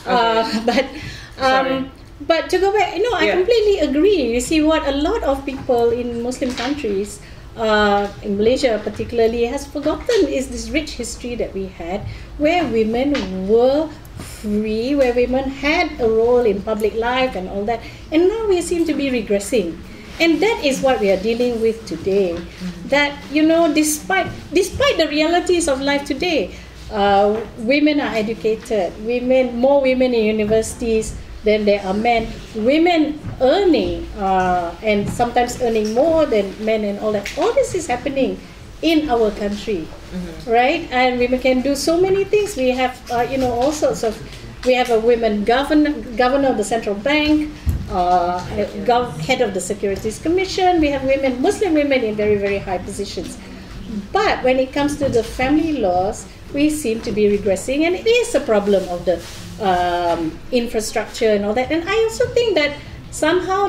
But to go back, I completely agree. You see, what a lot of people in Muslim countries, in Malaysia particularly, has forgotten is this rich history that we had, where women were free, where women had a role in public life and all that. And now we seem to be regressing. And that is what we are dealing with today. That, despite the realities of life today, women are educated, more women in universities than there are men, women earning and sometimes earning more than men and all that. All this is happening in our country, right? And women can do so many things. We have, all sorts of, we have a women governor of the central bank, head of the Securities Commission. We have women, Muslim women in very, very high positions. But when it comes to the family laws, we seem to be regressing, and it is a problem of the infrastructure and all that. And I also think that somehow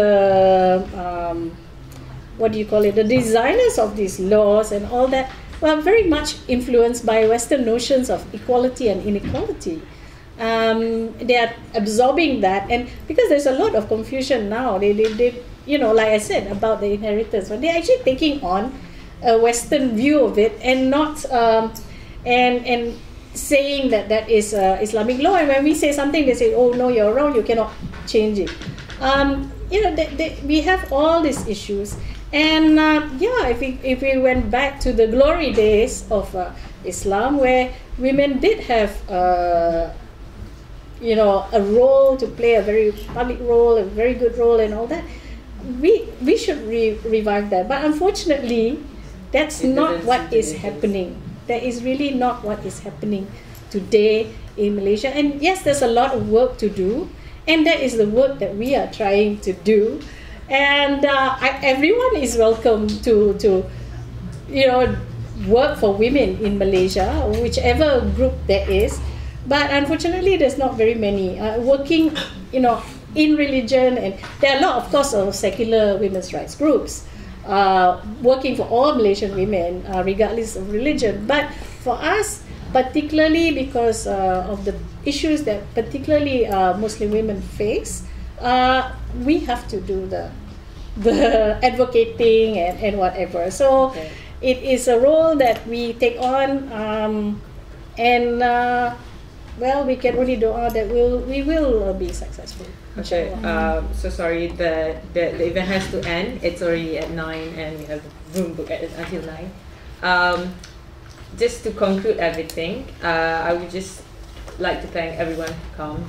the designers of these laws and all that were very much influenced by Western notions of equality and inequality. They are absorbing that, and because there's a lot of confusion now, they like I said about the inheritance, but they're actually taking on a Western view of it and not and saying that is Islamic law. And when we say something, they say, oh no, you're wrong, you cannot changing. You know, we have all these issues, and yeah, if we went back to the glory days of Islam, where women did have you know, a role to play, a very public role, a very good role, and all that, we should revive that. But unfortunately, that's not what is happening. That is really not what is happening today in Malaysia. And yes, there's a lot of work to do, and that is the work that we are trying to do. And everyone is welcome to you know, work for women in Malaysia, whichever group there is. But unfortunately, there's not very many working, you know, in religion, and there are a lot, of course, of secular women's rights groups working for all Malaysian women, regardless of religion. But for us, particularly because of the issues that particularly Muslim women face, we have to do the advocating and whatever. So it is a role that we take on, and well, we can only do that we will be successful. Okay, so sorry, the event has to end. It's already at 9 and we have the room booked until 9. Just to conclude everything, I would just like to thank everyone who come.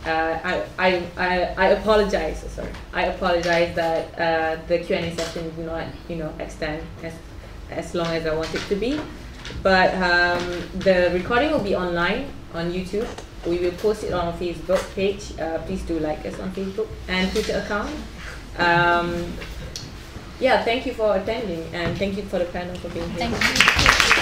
I apologize, sorry. I apologize that the Q&A session do not, you know, extend as long as I want it to be. But the recording will be online on YouTube. We will post it on our Facebook page. Please do like us on Facebook and Twitter account. Yeah, thank you for attending, and thank you for the panel for being here. Thank you.